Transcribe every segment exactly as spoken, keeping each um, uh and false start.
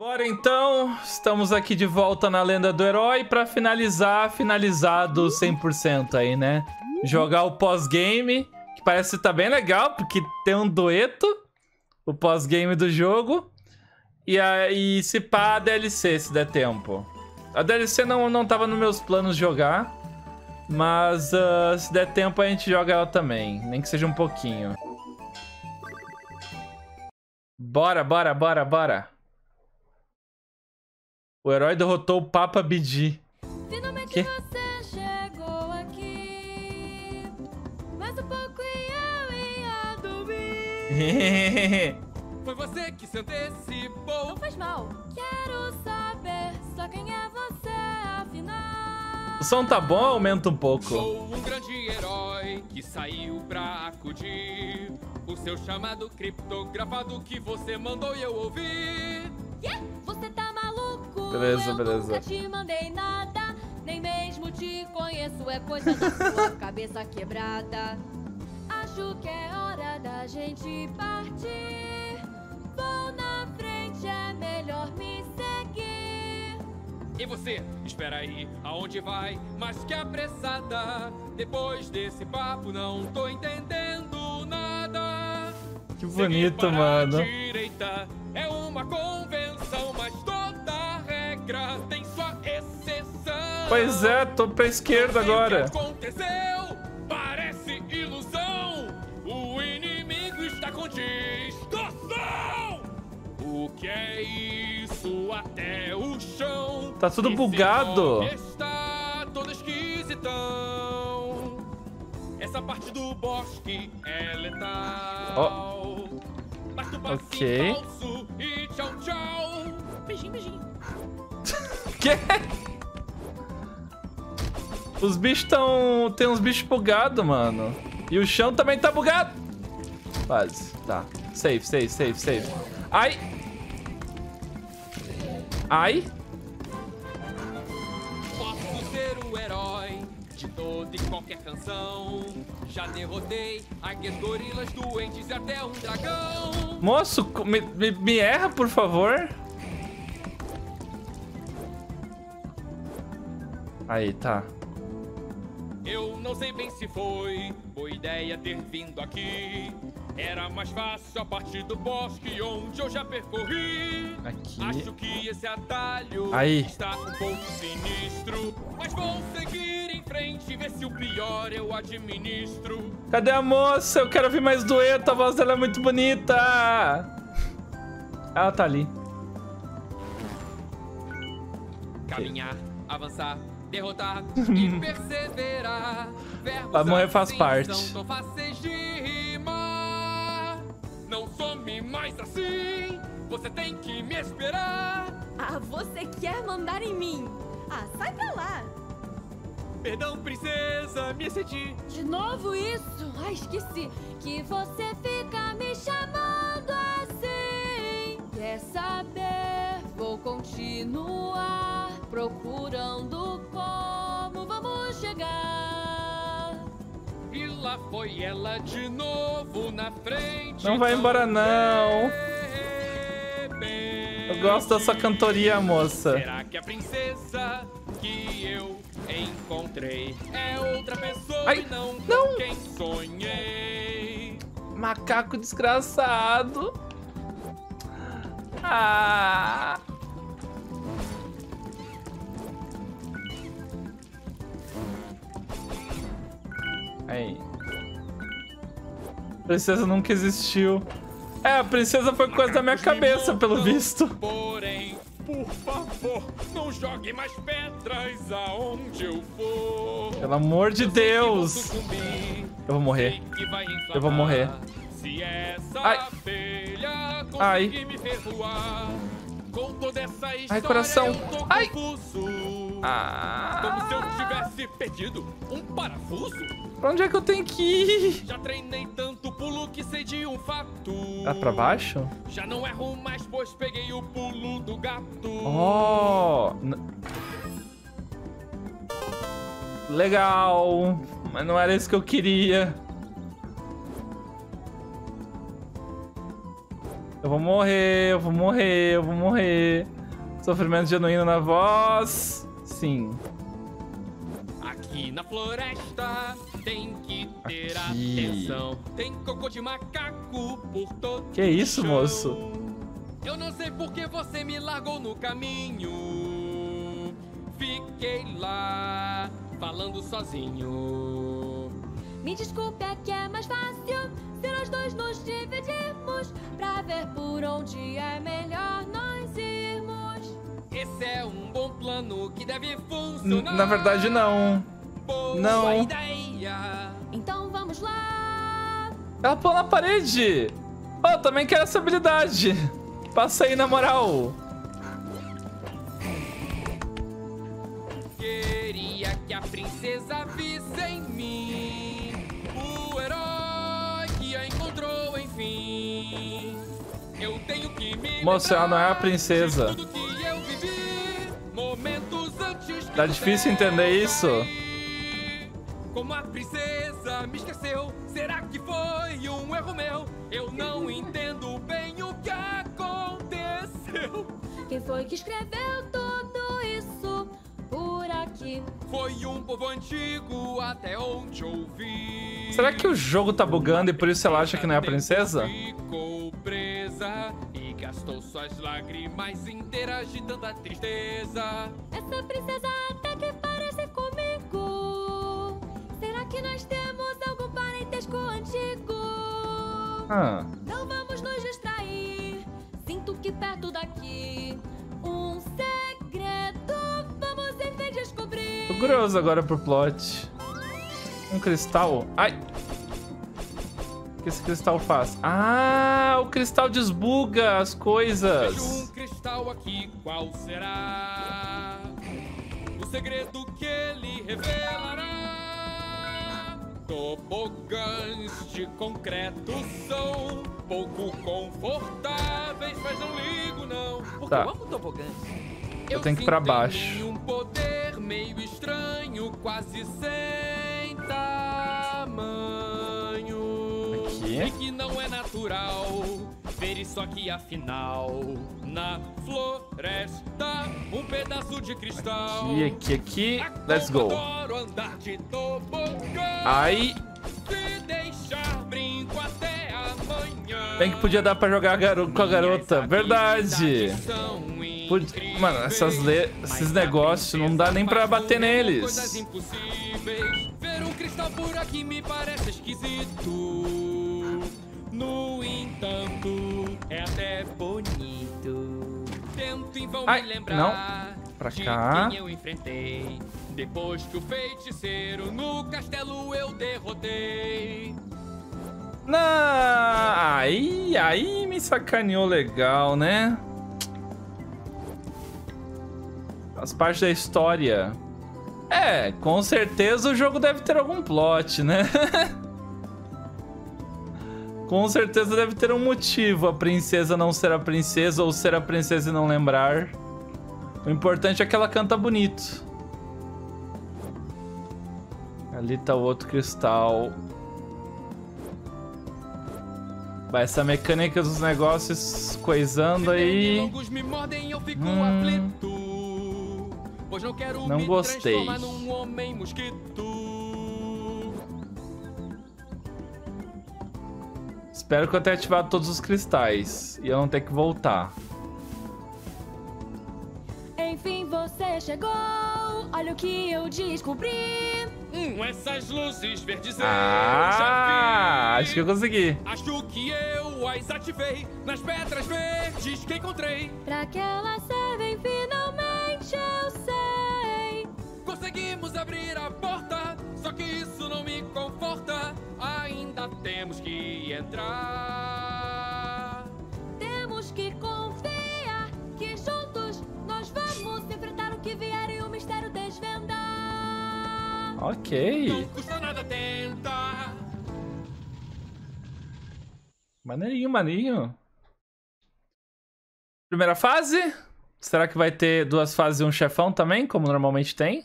Bora então, estamos aqui de volta na Lenda do Herói pra finalizar, finalizado cem por cento aí, né? Jogar o pós-game, que parece estar bem legal, porque tem um dueto, o pós-game do jogo, e aí se pá a D L C, se der tempo. A D L C não, não tava nos meus planos jogar, mas uh, se der tempo a gente joga ela também, nem que seja um pouquinho. Bora, bora, bora, bora. O herói derrotou o Papa B G. Finalmente que? você chegou aqui. Mais um pouco e eu ia dormir. Foi você que se antecipou. Não faz mal. Quero saber só quem é você, afinal. O som tá bom ou aumenta um pouco? Sou um grande herói que saiu pra acudir o seu chamado criptografado que você mandou e eu ouvi. Yeah? Você tá maluco? Beleza, eu beleza. nunca te mandei nada, nem mesmo te conheço, é coisa da sua cabeça quebrada. Acho que é hora da gente partir. Vou na frente, é melhor me seguir. E você, espera aí, aonde vai? Mas que apressada. Depois desse papo não tô entendendo nada. Que Seguir bonito, para mano. a direita é uma convenção, mas toda regra tem sua exceção. Pois é, tô pra esquerda agora. O que aconteceu? Parece ilusão. O inimigo está com distorção. O que é isso? Até o chão. Tá tudo Esse bugado. nome está todo esquisitão. Essa parte do bosque é letal. Basta um passinho Ok. falso e tchau, tchau. Beijinho, beijinho. Que? Os bichos tão... Tem uns bichos bugados, mano. E o chão também tá bugado. Quase. Tá. Safe, safe, safe, safe. Ai. Ai. Posso ser o herói de toda e qualquer canção. Já derrotei águias, gorilas, doentes e até um dragão. Moço, me, me, me erra, por favor. Aí, tá. Eu não sei bem se foi boa ideia ter vindo aqui. Era mais fácil a partir do bosque onde eu já percorri. Aqui. Acho que esse atalho Aí. está um pouco sinistro. Mas vou seguir em frente e ver se o pior eu administro. Cadê a moça? Eu quero ouvir mais dueto. A voz dela é muito bonita. Ela tá ali. Caminhar, avançar, derrotar e perseverar. Verbos Vai morrer faz assim parte. São tão fáceis de rimar. Não some mais assim. Você tem que me esperar. Ah, você quer mandar em mim? Ah, sai pra lá. Perdão, princesa, me excedi. De novo isso? Ah, esqueci. Que você fica me chamando assim. Quer saber? Vou continuar procurando como vamos chegar. E lá foi ela de novo na frente. Não vai embora, não. Eu gosto da sua cantoria, moça. Será que a princesa que eu encontrei é outra pessoa Ai, e não, não. com quem sonhei? Macaco desgraçado. Ah. Aí. Princesa nunca existiu. É, a princesa foi coisa da minha cabeça, pelo visto. Porém, por favor, não jogue mais pedras aonde eu for. Pelo amor de Eu sei que vou Deus. sucumbir, Eu vou morrer. sei que vai inflamar. Eu vou morrer. Se essa Ai. abelha Ai. conseguir me ferroar, com toda essa história Ai, coração. eu tô Ai. confuso. Ah. Como se eu tivesse perdido um parafuso. Pra onde é que eu tenho que ir? Já treinei tanto pulo que sei de um fato. Ah, pra baixo? Já não erro mais, pois peguei o pulo do gato. Oh. N- Legal. Mas não era isso que eu queria. Eu vou morrer, eu vou morrer, eu vou morrer. Sofrimento genuíno na voz. Sim. Aqui na floresta tem que ter Aqui. atenção. Tem cocô de macaco por todo Que isso, o chão. moço? Eu não sei por que você me largou no caminho. Fiquei lá falando sozinho. Me desculpe, é que é mais fácil se nós dois nos dividirmos pra ver por onde é melhor nós irmos. Esse é um bom plano que deve N- funcionar. Na verdade, não. Boa Não. ideia. Então vamos lá. Ela pulou na parede. Oh, eu também quero essa habilidade. Passa aí, na moral. Queria que a princesa visse em mim o herói que a encontrou, enfim. Eu tenho que me Moça, ela não é a lembrar princesa. de tudo que eu vivi, momentos antes que Tá o difícil céu entender isso. cair. Como a princesa me esqueceu, será que foi um erro meu? Eu não entendo bem o que aconteceu. Quem foi que escreveu tudo isso por aqui? Foi um povo antigo até onde ouvi. Será que o jogo tá bugando e por isso ela acha que não é a princesa? Ficou presa e gastou suas lágrimas inteiras de tanta tristeza. Essa princesa até que parece comigo. Será que nós temos algum parentesco antigo? Ah, Não vamos nos distrair. Sinto que perto daqui um segredo vamos enfim descobrir. tô curioso agora pro plot. Um cristal. Ai! O que esse cristal faz? Ah, o cristal desbuga as Vejo um coisas. cristal aqui, qual será? O segredo que ele revelará. Tobogãs de concreto são pouco confortáveis, mas não ligo não. Porque Tá. eu amo tobogãs. Eu tenho que ir pra sinto em baixo. mim um poder meio estranho, quase sem tamanho. Aqui. E que não é natural ver isso aqui afinal. Na floresta, um pedaço de cristal. Aqui, aqui, aqui. A Let's como go. adoro andar de tobogã. Ai, Se deixar, brinco até amanhã. bem que podia dar pra jogar garo- com a garota. Verdade. Pode- Mano, essas le... esses negócios não dá nem pra bater Coisas neles. impossíveis. Ver um cristal por aqui me parece esquisito. No entanto, é até bonito. Tento em vão Ai, me lembrar não. Pra de cá. quem eu enfrentei. Depois que o feiticeiro no castelo eu derrotei. Não, aí, aí me sacaneou legal, né? As partes da história. É, com certeza o jogo deve ter algum plot, né? Com certeza deve ter um motivo a princesa não ser a princesa ou ser a princesa e não lembrar. O importante é que ela canta bonito. Ali tá o outro cristal. Vai, essa mecânica dos negócios coisando aí. Pernilongos me mordem, eu fico Hum. aflito. Pois não quero Não me gostei. transformar num homem mosquito. Espero que eu tenha ativado todos os cristais e eu não ter que voltar. Enfim você chegou. Olha o que eu descobri. Hum, essas luzes verdes eu Ah, já vi. acho que eu consegui. Acho que eu as ativei nas pedras verdes que encontrei. Pra que elas servem finalmente eu sei. Conseguimos abrir a porta, só que isso não me conforta. Ainda temos que entrar. Temos que confiar que juntos nós vamos enfrentar o que vier e o mistério desvendar. Ok. Não custa nada tentar. Maneirinho, maneirinho. Primeira fase. Será que vai ter duas fases e um chefão também, como normalmente tem?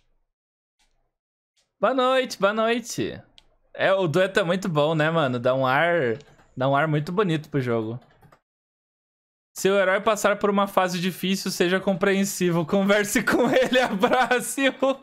Boa noite, boa noite. É, o dueto é muito bom, né, mano? Dá um ar, dá um ar muito bonito pro jogo. Se o herói passar por uma fase difícil, seja compreensivo. Converse com ele, abrace-o.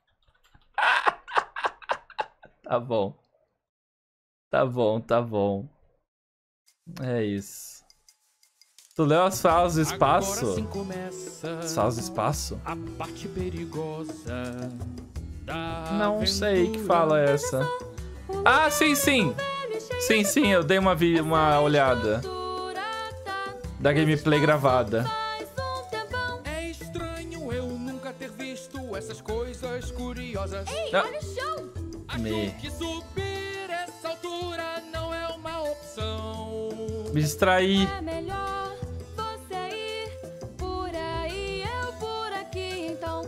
Tá bom. Tá bom, tá bom. É isso. Tu leu as falas do espaço? Agora sim começa As falas do espaço? a parte perigosa da Não sei que aventura. fala essa. Ah, sim, sim. Sim, sim, eu dei uma, vi uma olhada. Da gameplay gravada. É estranho eu nunca ter visto essas coisas curiosas. Ei, Ah. olha o chão! Acho Me. que subir essa altura não é uma opção. Me distraí. É melhor você ir por aí, eu por aqui, então.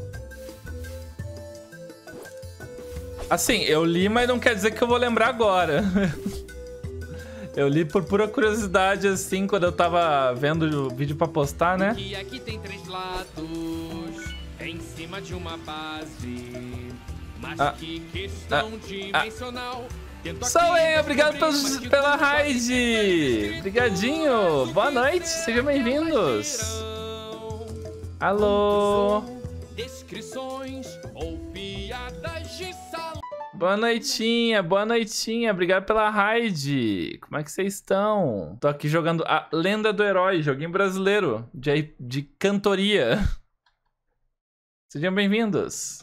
Assim, eu li, mas não quer dizer que eu vou lembrar agora. Eu li por pura curiosidade, assim, quando eu tava vendo o vídeo pra postar, né? E aqui tem três lados em cima de uma base. Mas Ah, que questão ah, dimensional. Tento Sou aqui eu, obrigado descobrir, pelos, mas que pela tudo pode raid. ser escrito Obrigadinho. Boa noite, sejam bem-vindos. Alô. Descrições ou piadas de salão. Boa noitinha, boa noitinha. Obrigado pela raid. Como é que vocês estão? Tô aqui jogando a Lenda do Herói, joguinho brasileiro de, de cantoria. Sejam bem-vindos.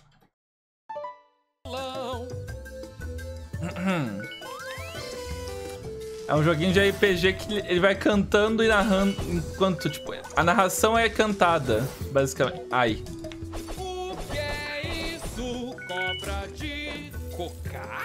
É um joguinho de R P G que ele vai cantando e narrando enquanto, tipo, a narração é cantada, basicamente. Ai. O que é isso? Cobra de cocar?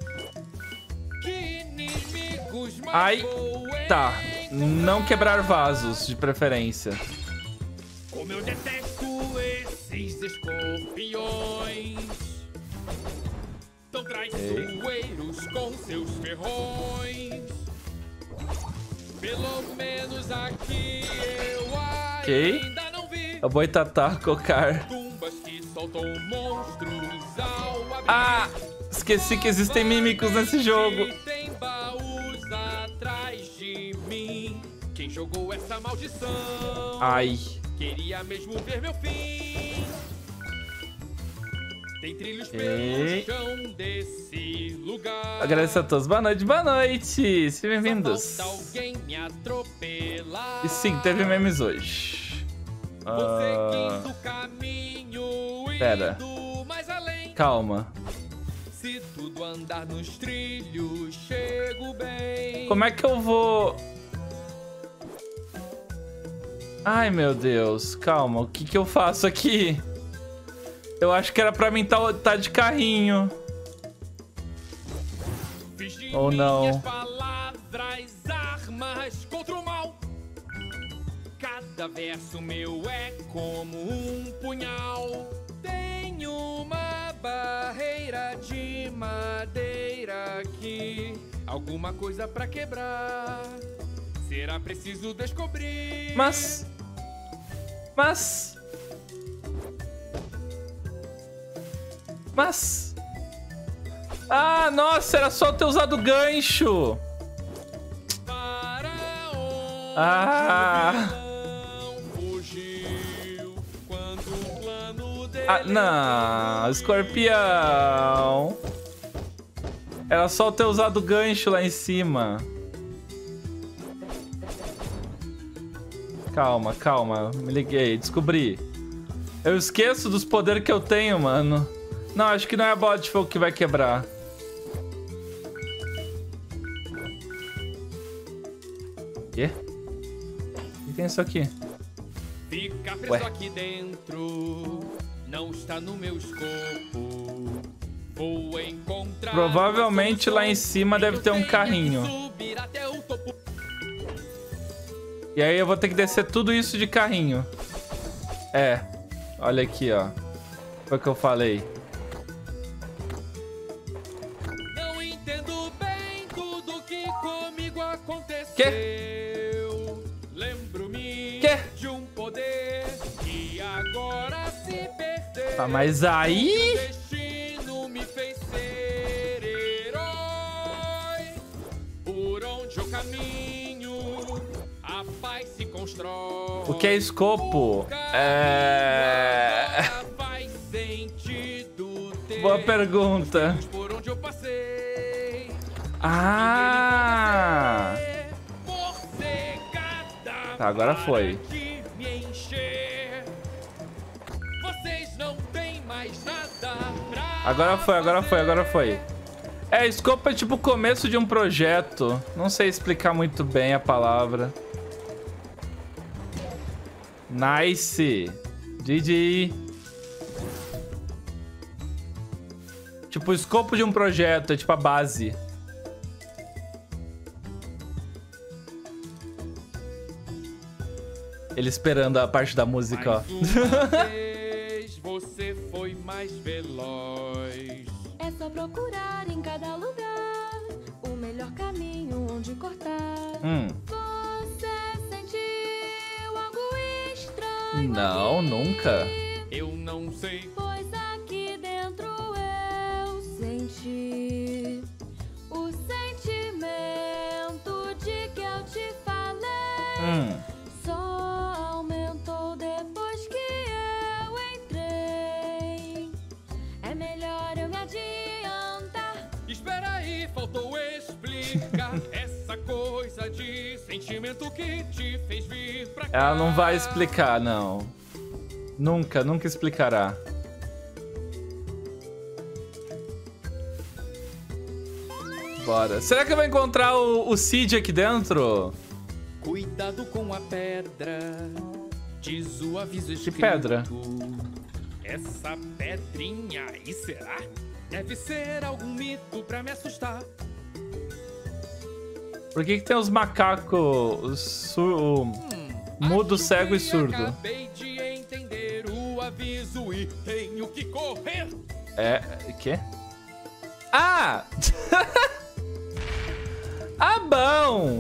Que inimigos mais Ai. voem. Tá. Não quebrar vasos, de preferência. Como eu detesto esses escorpiões. Tão traiçoeiros com seus ferrões. Pelo menos aqui eu Ok. ainda não vi É o boitatá cocar. tumbas que soltam monstros ao abrir. Ah! Esqueci que existem mímicos nesse jogo. E tem baús atrás de mim. Quem jogou essa maldição Ai. queria mesmo ver meu fim. Tem trilhos Ok. pelo chão desse lugar. Agradeço a todos. Boa noite, boa noite. Sejam bem-vindos. Só falta alguém me atropelar. E sim, teve memes hoje. Vou Ah, seguindo o caminho, pera. indo mais além. calma. Se tudo andar nos trilhos, chego bem. Como é que eu vou... Ai, meu Deus. Calma, o que que eu faço aqui? Eu acho que era pra mim tá, tá de carrinho. Fiz de Ou não. minhas palavras armas contra o mal. Cada verso meu é como um punhal. Tenho uma barreira de madeira aqui. Alguma coisa pra quebrar. Será preciso descobrir. Mas... Mas... Mas... Ah, nossa, era só ter usado gancho. Para onde Ah. o vilão fugiu quando o plano dele Ah, não, escorpião. Era só ter usado gancho lá em cima. Calma, calma, me liguei, descobri. Eu esqueço dos poderes que eu tenho, mano. Não, acho que não é a bola de fogo que vai quebrar. Quê? O que tem isso aqui? Fica preso Ué. aqui dentro, não está no meu escopo. Vou encontrar. Provavelmente uma lá em solução, cima deve eu ter um tenho que carrinho. subir até o topo. E aí eu vou ter que descer tudo isso de carrinho. É. Olha aqui, ó. Foi o que eu falei. Não entendo bem tudo que comigo aconteceu. Quê? Lembro-me Quê? de um poder que agora se perdeu. Tá, mas aí... O destino me fez ser herói. Por onde eu caminho, a paz se constrói. constrói. O que é escopo? É... Faz sentido ter Boa pergunta. por onde eu passei. Ah! Tá, agora foi. Vocês não têm mais nada pra Agora foi, agora foi, agora foi. É, escopo é tipo o começo de um projeto. Não sei explicar muito bem a palavra. Nice. G G. Tipo o escopo de um projeto, é tipo a base. Ele esperando a parte da música, ó. uma vez você foi mais veloz. É só procurar em cada lugar o melhor caminho onde cortar. Hum. Você sentiu algo estranho? Não, aqui? nunca. Eu não sei. Pois aqui dentro eu senti o sentimento de que eu te falei. Hum. Só aumentou depois que eu entrei. É melhor eu me adiantar. Espera aí, faltou explicar essa coisa de sentimento que te fez vir pra cá. Ela não vai explicar, não. Nunca, nunca explicará. Bora. Será que eu vou encontrar o, o Cid aqui dentro? Cuidado com a pedra, diz o aviso escrito. Que pedra? Essa pedrinha aí será? Deve ser algum mito pra me assustar. Por que que tem os macacos os sur o mudo, Acho cego e que surdo? Acabei de entender o aviso e tenho que correr. É, quê? Ah! Ah, bom!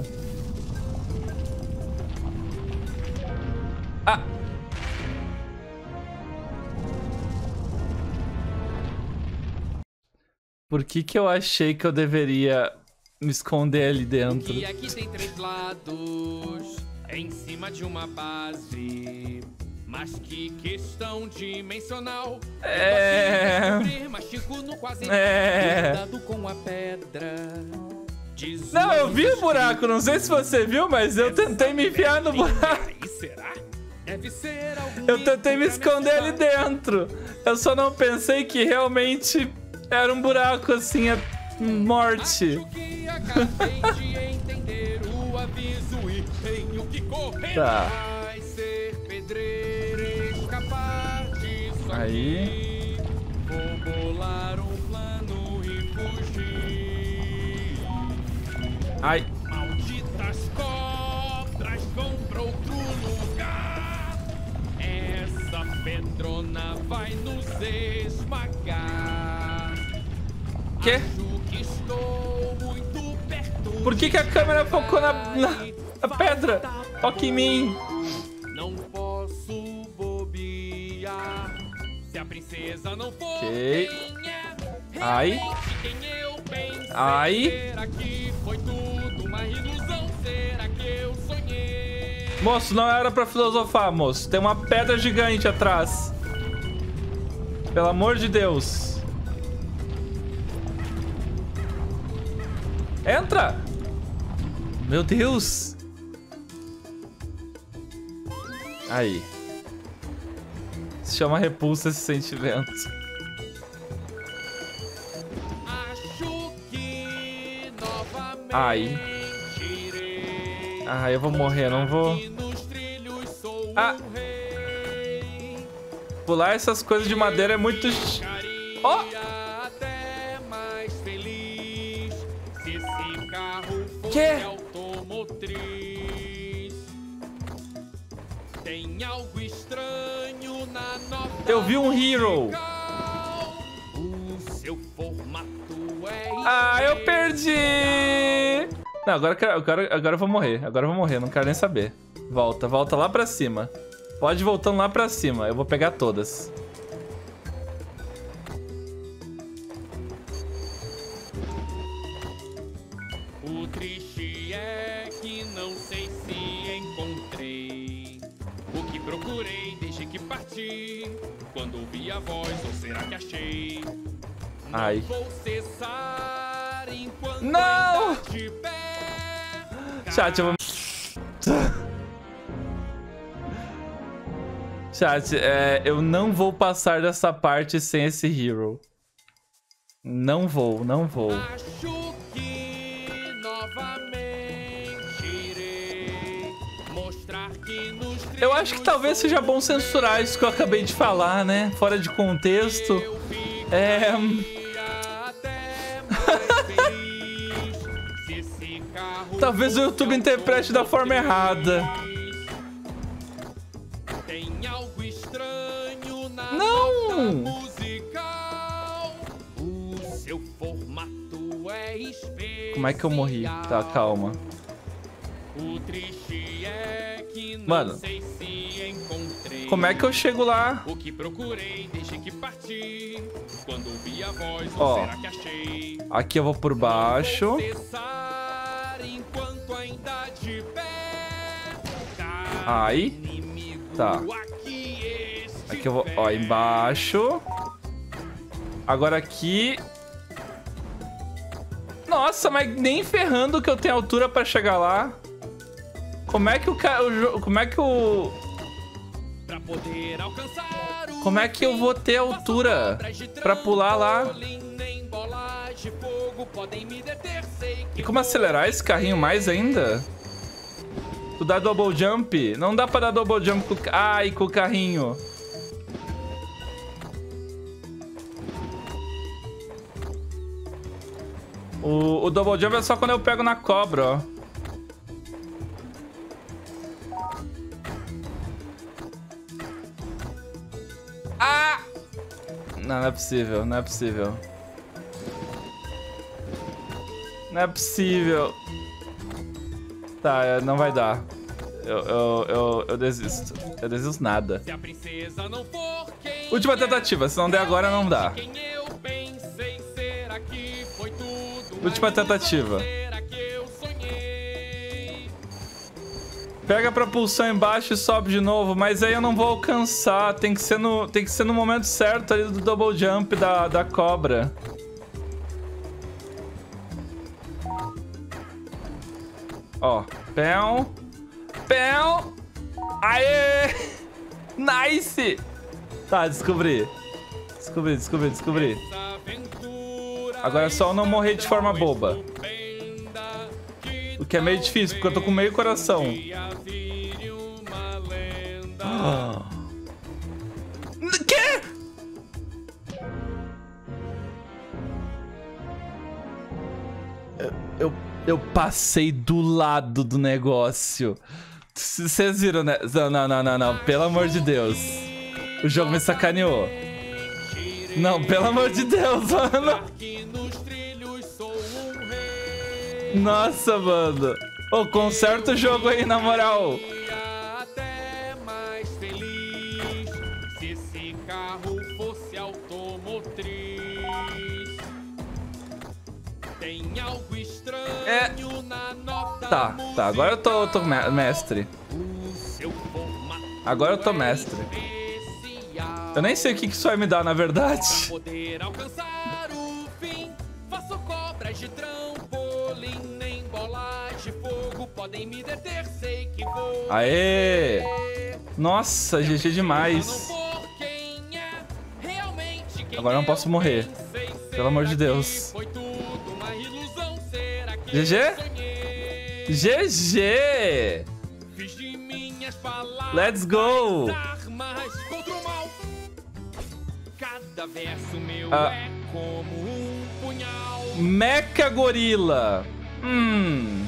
Ah! Por que que eu achei que eu deveria me esconder ali dentro? E aqui tem três lados, é em cima de uma base. Mas que questão dimensional. É... Mastigo no quase. É... Cuidado com a pedra. Diz Não, o eu vi o aviso buraco, não sei se você viu, mas eu tentei me enfiar no buraco. aí será? Deve ser algum Eu mito tentei me pra esconder ali assustar. dentro. Eu só não pensei que realmente era um buraco assim, é morte. Acho que acabei de entender o aviso e tenho que correr. Tá. Vai ser pedreiro escapar disso Aí. aqui. Vou bolar um plano e fugir. Ai. Malditas cobras vão pra outro lugar. Essa pedrona vai nos esmagar. Quê? Acho que estou muito perto. Por que que a câmera focou na, na, na pedra? Foca em mim. Não posso bobear. Se a princesa não for Ok. quem é, Ai. realmente quem eu pensei Ai. ser aqui foi tudo uma ilusão. Será que eu sonhei? Moço, não era pra filosofar, moço. Tem uma pedra gigante atrás. Pelo amor de Deus. Entra! Meu Deus! Aí. Se chama repulsa esse sentimento. Acho que novamente Ai. irei Ah, eu vou morrer, não vou. aqui nos trilhos sou Ah. um rei. Pular essas coisas de madeira é muito... Ficaria Ó! até mais feliz se esse carro fosse Quê? automotriz. Tem algo estranho na nota Eu vi um hero. musical. O seu formato é Ah, eu perdi! Não, agora, eu quero- agora, agora eu vou morrer. Agora eu vou morrer, não quero nem saber. Volta, volta lá pra cima. Pode ir voltando lá pra cima. Eu vou pegar todas. O triste é que não sei se encontrei partir. Quando ouvi a voz, ou será que achei? Ai. Não vou cessar enquanto Não! ainda de pé. Chat, eu vou... Chat, é, eu não vou passar dessa parte sem esse hero. Não vou, não vou. Acho que novamente irei mostrar que nos Eu acho que talvez seja bom censurar isso que eu acabei de falar, né? Fora de contexto. É... Talvez o YouTube interprete da forma errada. Tem algo estranho na Não! nota musical. O seu formato é especial. Como é que eu morri? Tá, calma. O triste é que não Mano, sei se encontrei. como é que eu chego lá? O que procurei desde que parti. Quando ouvi a voz, Ó, ou será que achei? aqui eu vou por baixo. Não vou cessar enquanto ainda de pé. Aí. Inimigo Tá. aqui, Aqui eu vou, ó, embaixo. Agora aqui. Nossa, mas nem ferrando que eu tenho altura pra chegar lá. Como é que o cara... Como é que o... Pra poder alcançar o Como é que eu vou ter altura pra pular lá? E como acelerar esse carrinho mais ainda? Tu dá double jump? Não dá pra dar double jump com... Ai, com o carrinho. O, o double jump é só quando eu pego na cobra, ó. Ah! Não, não é possível, não é possível. Não é possível. Tá, não vai dar. Eu, eu, eu, eu desisto. Eu desisto nada. Se a princesa não for quem Última tentativa, se não der agora, não dá. quem eu pensei ser aqui foi tudo. Última tentativa. Pega a propulsão embaixo e sobe de novo, mas aí eu não vou alcançar. Tem que ser no, tem que ser no momento certo ali do double jump da, da cobra. Ó, pão, pão. Aê! Nice! Tá, descobri. Descobri, descobri, descobri. Agora é só eu não morrer de forma boba. O que é meio difícil, porque eu tô com meio coração. Ah. Quê? Eu, eu, eu passei do lado do negócio. Vocês viram, né? Não, não, não, não, não. Pelo amor de Deus. O jogo me sacaneou. Não, pelo amor de Deus, mano. Nossa, mano. Ô, conserta o jogo aí, na moral. Até mais feliz se esse carro fosse automotriz. Tem algo estranho É. na nota. Tá, tá. Agora eu tô, tô me- mestre. O seu formato Agora eu tô mestre. especial. Eu nem sei o que que isso vai me dar, na verdade. Poder alcançar o fim, faço cobras de trampolim, nem bolas de fogo podem me deter, sei que vou. Aê! Nossa, G G demais. Agora eu não posso morrer. Pelo amor de Deus. G G? G G! Let's go! Cada verso meu Ah. é como um punhal. Mecha Gorila. Hum.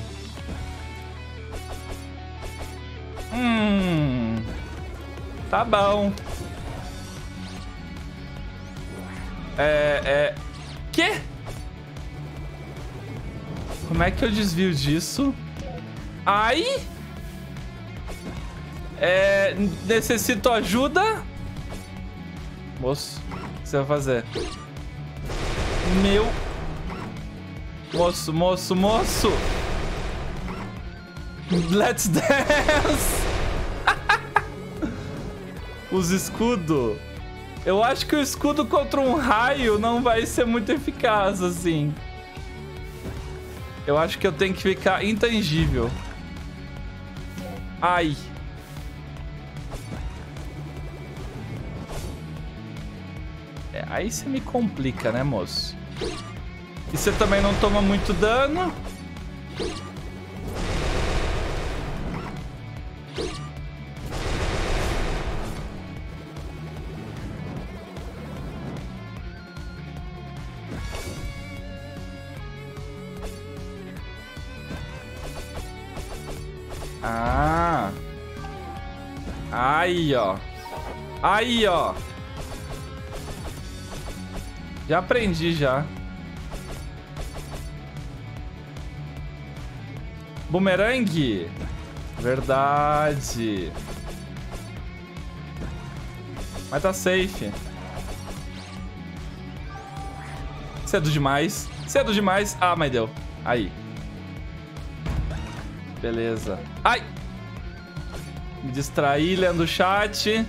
Hum. Tá bom. É, é... Quê? Como é que eu desvio disso? Ai! É... Necessito ajuda? Moço, o que você vai fazer? Meu... Moço, moço, moço! Let's dance! os escudos. Eu acho que o escudo contra um raio não vai ser muito eficaz, assim. Eu acho que eu tenho que ficar intangível. Ai. É, aí você me complica, né, moço? E você também não toma muito dano. Ah. Aí, ó. Aí, ó. Já aprendi, já. Bumerangue. Verdade. Mas tá safe. Cedo demais. Cedo demais. Ah, mas deu. Aí. Beleza. Ai! Me distraí lendo o chat.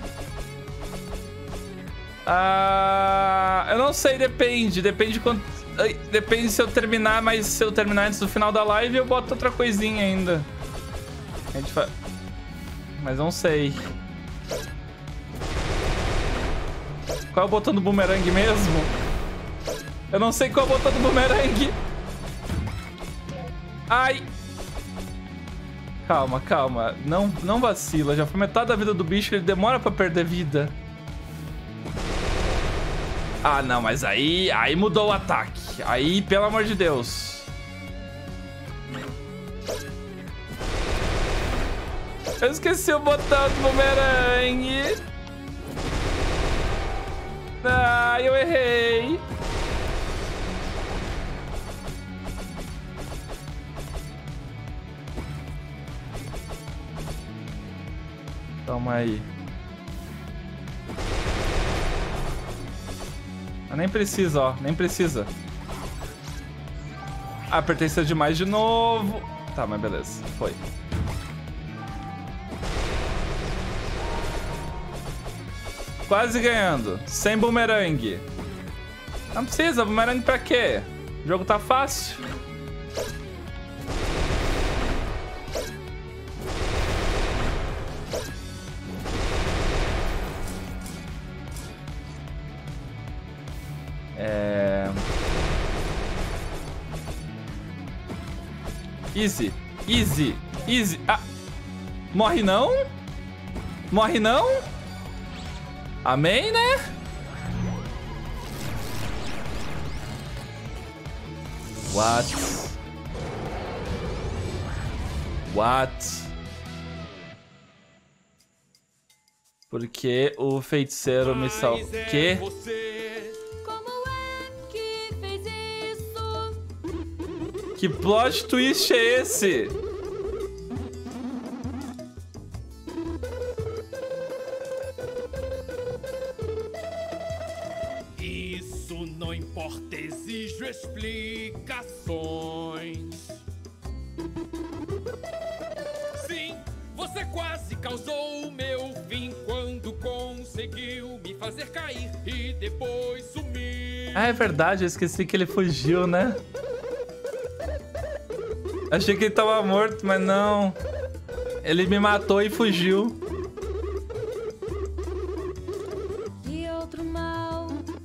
Ah, eu não sei, depende. Depende de quanto... Depende se eu terminar, mas se eu terminar antes do final da live, eu boto outra coisinha ainda. A gente fa... Mas não sei. Qual é o botão do bumerangue mesmo? Eu não sei qual é o botão do bumerangue. Ai! Calma, calma. Não, não vacila. Já foi metade da vida do bicho. Ele demora pra perder vida. Ah, não. Mas aí... Aí mudou o ataque. Aí, pelo amor de Deus. Eu esqueci o botão do bumerangue. Ah, eu errei. Calma aí. Ah, nem precisa, ó. Nem precisa. Ah, apertei C demais de novo. Tá, mas beleza. Foi. Quase ganhando. Sem bumerangue. Não precisa. Bumerangue pra quê? O jogo tá fácil. É... Easy, easy, easy. Ah. Morre não? Morre não? Amém, né? What? What? Porque o feiticeiro me salvou. Que? Que plot twist é esse? Isso não importa, exijo explicações. Sim, você quase causou o meu fim quando conseguiu me fazer cair e depois sumir. Ah, é verdade, eu esqueci que ele fugiu, né? Achei que ele tava morto, mas não. Ele me matou e fugiu. E outro mal.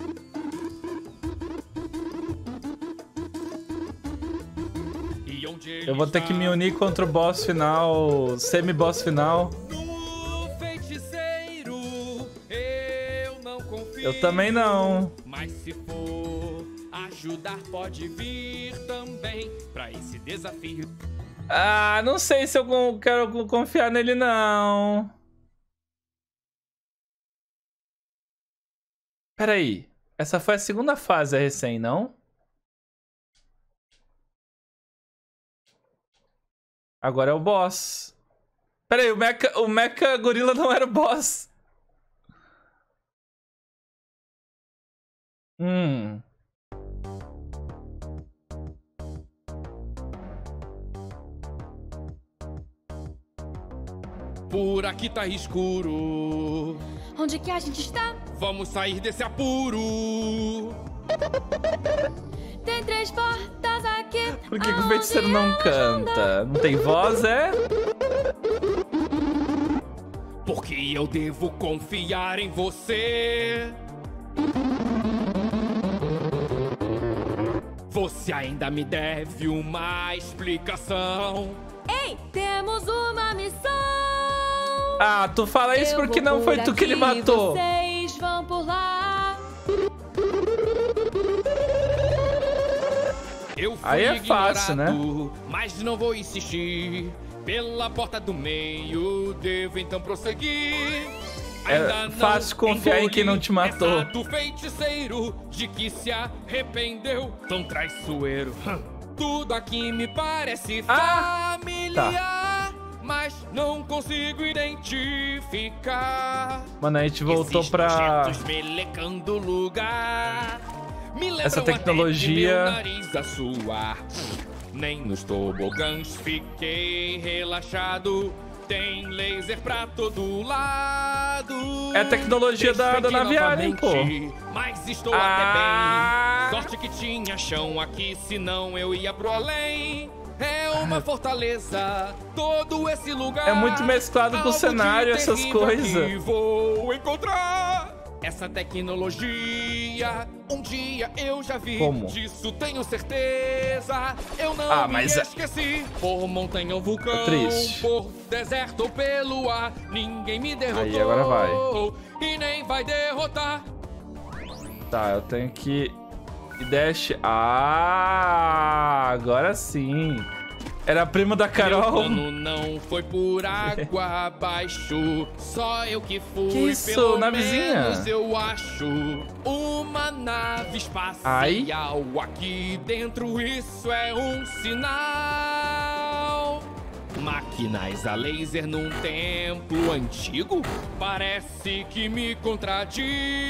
E onde ele Eu vou ter que me unir contra o boss final, semi-boss final. No feiticeiro, eu não confio. Eu também não. Mas se for ajudar, pode vir também pra esse desafio. Ah, não sei se eu con- quero confiar nele, não. Peraí. Essa foi a segunda fase, a recém, não? Agora é o boss. Peraí, o Mecha, o Mecha Gorila não era o boss. Hum... Por aqui tá escuro. onde que a gente está? Vamos sair desse apuro. Tem três portas aqui. Por que, que o feiticeiro não canta? Não tem voz, é? Porque eu devo confiar em você. Você ainda me deve uma explicação. Ei, temos uma missão. Ah, tu fala isso Eu porque vou não foi por tu que ele aqui, matou. Vocês vão por lá. Eu fui Aí é fácil, ignorado, mas não vou insistir. Pela porta do meio, devo então prosseguir. É Ainda não fácil confiar em quem não te matou. essa do feiticeiro de que se arrependeu, tão traiçoeiro. Tudo aqui me parece Ah, familiar, mas não consigo identificar. Mano, a gente voltou Esses pra... projetos melecando o lugar. Me lembram Essa até tecnologia- de meu nariz a suar. Nem nos tobogãs fiquei relaxado. Tem laser pra todo lado. É a tecnologia da, da Despendi Naviária, pô. novamente, mas estou Ah. até bem. Sorte que tinha chão aqui, senão eu ia pro além. É uma fortaleza, todo esse lugar. É muito mesclado com o Algo de cenário, essas terrível coisas. aqui vou encontrar essa tecnologia. Um dia eu já vi, Como? disso tenho certeza. Eu não Ah, me mas é- esqueci. Por montanha ou vulcão, Tô triste. por deserto ou pelo ar, ninguém me derrotou. Aí, agora vai. E nem vai derrotar. Tá, eu tenho que... E dash... Ah, agora sim. Era primo da Meu Carol. plano não foi por água abaixo, só eu que fui. Que isso, pelo navezinha? menos eu acho. Uma nave espacial Ai. aqui dentro, isso é um sinal. Máquinas a laser num templo antigo? Parece que me contradigo.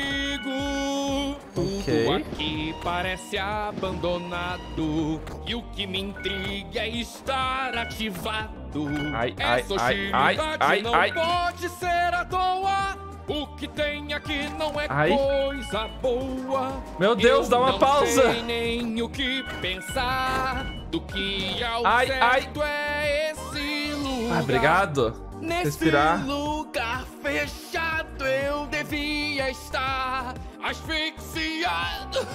Tudo Ok. aqui parece abandonado. E o que me intriga é estar ativado. Ai, ai, Essa ai, ai, hostilidade ai, não ai. pode ser à toa. O que tem aqui não é Ai. coisa boa. Meu Deus, Eu dá uma não pausa. sei nem o que pensar. Do que ao Ai, certo é esse lugar. Ah, obrigado. Nesse Respirar. lugar fechado eu devia estar asfixiado.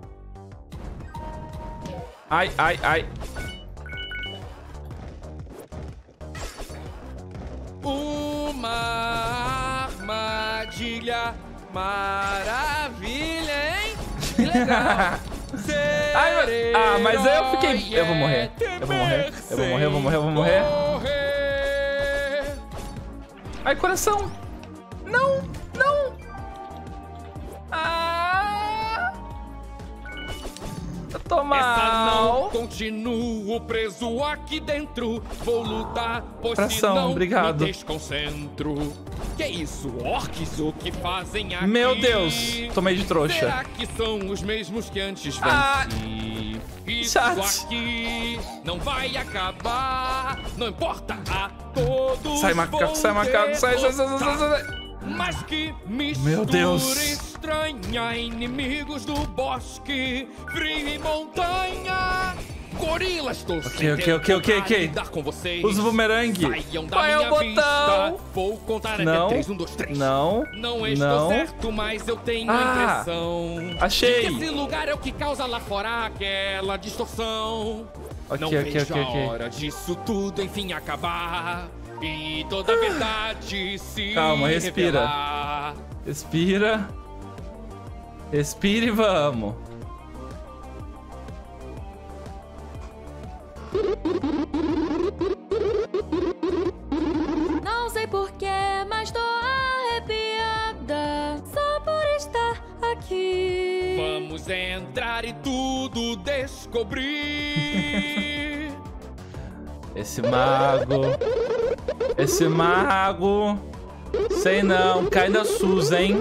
Ai, ai, ai. Uma armadilha maravilha, hein? Que legal. Ai, mas- ah, mas aí eu fiquei- eu vou morrer. Eu vou morrer. Eu vou morrer, eu vou morrer, eu vou morrer. Morrer. Ai, coração. Não, não. Ah. Eu tô Essa não mal. continuo preso aqui dentro. Vou lutar, pois Coração, senão obrigado. me desconcentro. Que isso, orcs, o que fazem aqui? Meu Deus, tomei de trouxa. Será que são os mesmos que antes venci? Ah, Isso chat. aqui não vai acabar. Não importa, a todos Sai, macaco, vou sai, macaco, sai, sai, sai, sai, sai, sai. Mas que mistura Meu Deus. estranha, inimigos do bosque, frio e montanha. Gorilas, tô Ok, ok, ok, ok, ok. lidar com vocês. Usa o bumerangue. Saiam da Qual é o minha botão? vista. Vou contar Não, até três, um, dois, três. não, Não estou não. certo, mas eu tenho a Ah, impressão achei. de que esse lugar é o que causa lá fora aquela distorção. Ok, Não ok, vejo ok, a ok. hora disso tudo enfim acabar e toda a verdade se Calma, respira. revelar. Respira. Respira e vamos. Não sei porquê, mas tô arrepiada só por estar aqui. Vamos entrar e tudo descobrir. Esse mago. Esse mago. Sei não, cai da Sus, hein?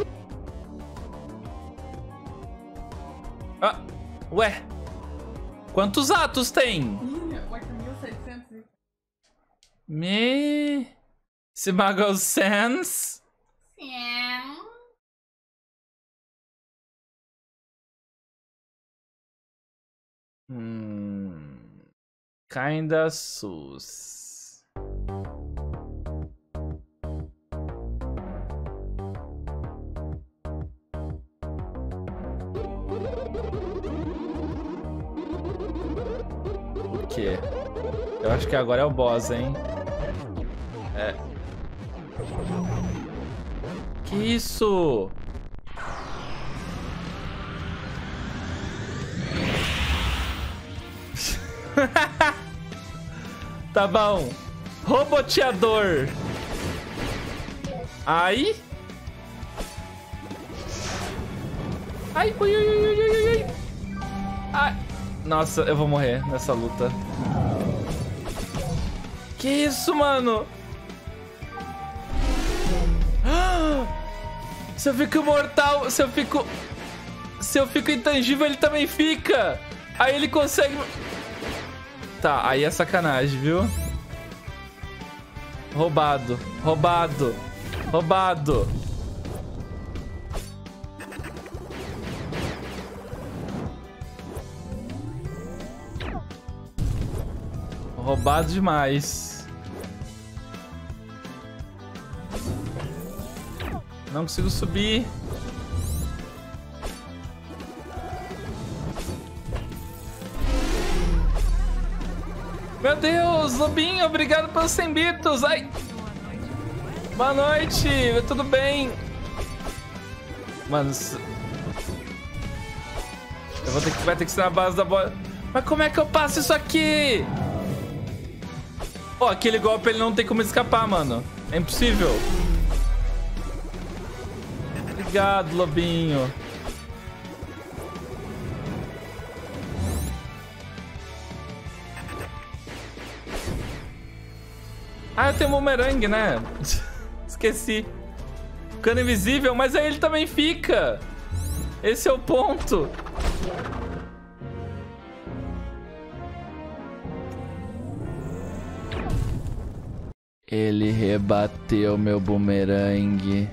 Ah, ué. Quantos atos tem? oito mil e seiscentos. Me... Esse mago é o Sans? Hum, kinda sus. O quê? Eu acho que agora é o boss, hein? É. Que isso? Tá bom. Roboteador. Ai. Ai, ui, ui, ui, ui, ui, ui. Ai. Nossa, eu vou morrer nessa luta. Que isso, mano? Se eu fico imortal, se eu fico... Se eu fico intangível, ele também fica. Aí ele consegue... Tá, aí é sacanagem, viu? Roubado, roubado, roubado. Roubado demais. Não consigo subir. Meu Deus, Lobinho, obrigado pelos cem bits. Ai. Boa noite, tudo bem? Mano, eu vou ter que, vai ter que ser na base da bola. Mas como é que eu passo isso aqui? Ó, oh, aquele golpe ele não tem como escapar, mano. É impossível. Obrigado, Lobinho. Ah, eu tenho um bumerangue, né? Esqueci. Ficando invisível, mas aí ele também fica. Esse é o ponto. Ele rebateu meu bumerangue.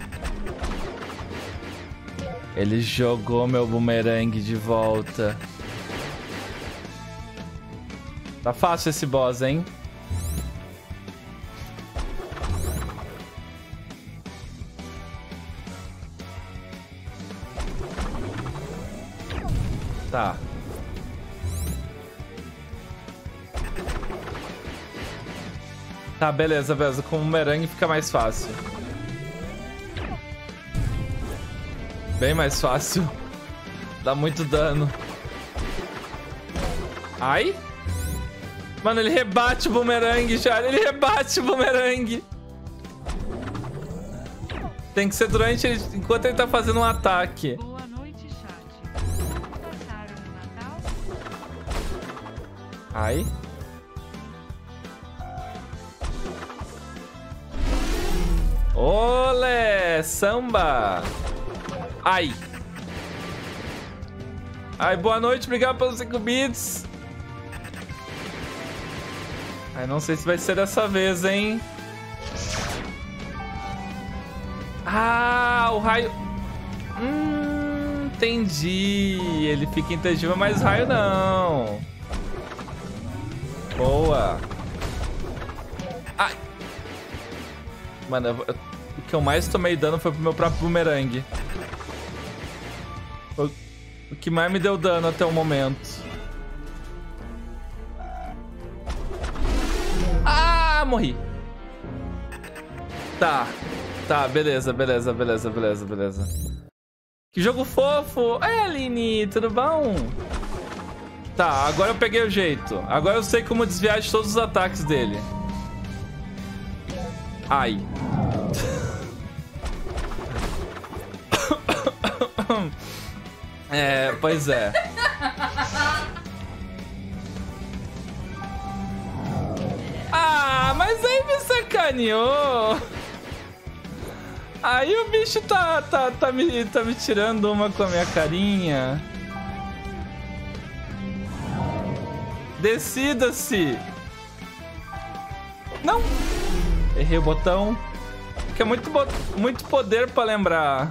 Ele jogou meu bumerangue de volta. Tá fácil esse boss, hein? Tá. Tá, beleza, beleza. Com o bumerangue fica mais fácil. Bem mais fácil. Dá muito dano. Ai. Mano, ele rebate o bumerangue, já. Ele rebate o bumerangue. Tem que ser durante ele, enquanto ele tá fazendo um ataque. Boa noite, chat. Passaram o Natal? Ai. Olé, samba. Ai. Ai, boa noite, obrigado pelos cinco bits. Ai, não sei se vai ser dessa vez, hein? Ah, o raio... Hum, entendi. Ele fica intangível, mas raio não. Boa. Ai. Mano, eu, o que eu mais tomei dano foi pro meu próprio bumerangue. O, o que mais me deu dano até o momento. Ah, morri. Tá. Tá, beleza, beleza, beleza, beleza, beleza. Que jogo fofo. É, Aline, tudo bom? Tá, agora eu peguei o jeito. Agora eu sei como desviar de todos os ataques dele. Ai. É, pois é. Ah, mas aí me sacaneou. Aí o bicho tá, tá, tá, me, tá me tirando uma com a minha carinha. Decida-se. Não. Errei o botão. que é muito, muito poder pra lembrar.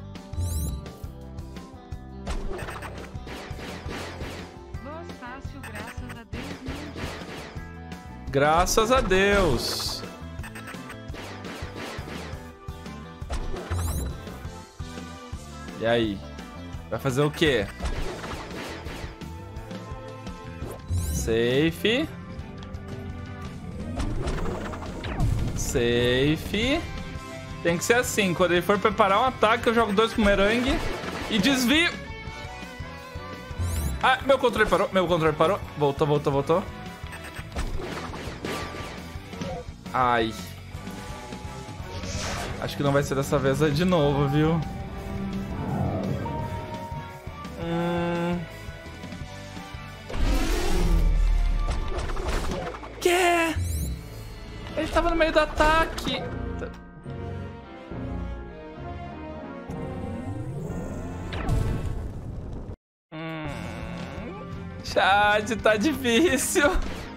Boas fácil, graças a Deus. Graças a Deus. E aí? Vai fazer o quê? Safe. Safe. Tem que ser assim. Quando ele for preparar um ataque, eu jogo dois bumerangue e desvio. Ah, meu controle parou. Meu controle parou. Voltou, voltou, voltou. Ai. Acho que não vai ser dessa vez de novo, viu? Hum... Que? Ele tava no meio do ataque. Hum... Chat, tá difícil.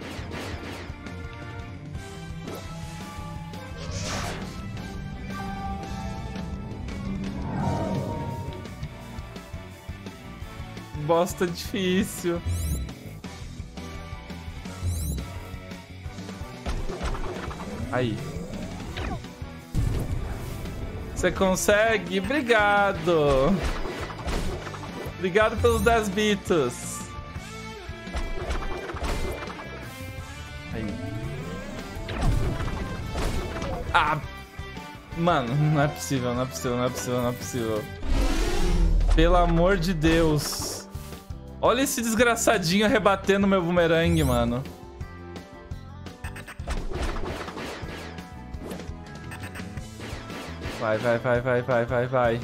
Bosta difícil. Aí. Você consegue? Obrigado. Obrigado pelos dez bits. Aí. Ah! Mano, não é possível, não é possível, não é possível, não é possível. Pelo amor de Deus. Olha esse desgraçadinho rebatendo meu bumerangue, mano. Vai, vai, vai, vai, vai, vai, vai.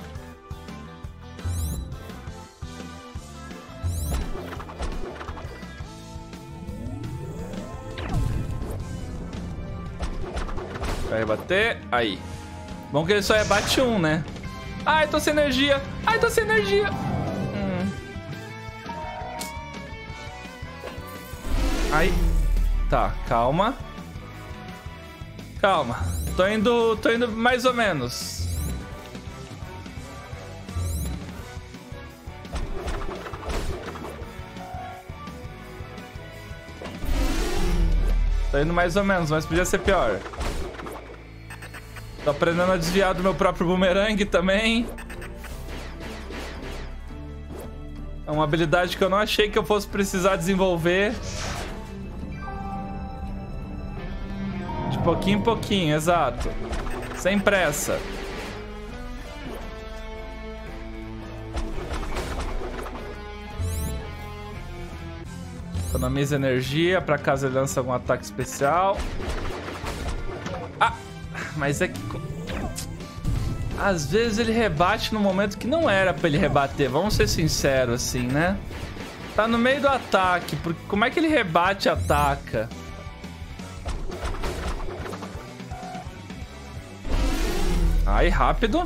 Vai rebater. Aí. Bom que ele só rebate um, né? Ai, tô sem energia. Ai, tô sem energia. Hum. Ai. Tá, calma. Calma. Tô indo, tô indo mais ou menos. Tô indo mais ou menos, mas podia ser pior. Tô aprendendo a desviar do meu próprio bumerangue também. É uma habilidade que eu não achei que eu fosse precisar desenvolver. De pouquinho em pouquinho, exato. Sem pressa. Economiza energia pra caso ele lance algum ataque especial. Ah! Mas é que... Às vezes ele rebate no momento que não era pra ele rebater. Vamos ser sinceros assim, né? Tá no meio do ataque. Porque como é que ele rebate e ataca? Aí, rápido.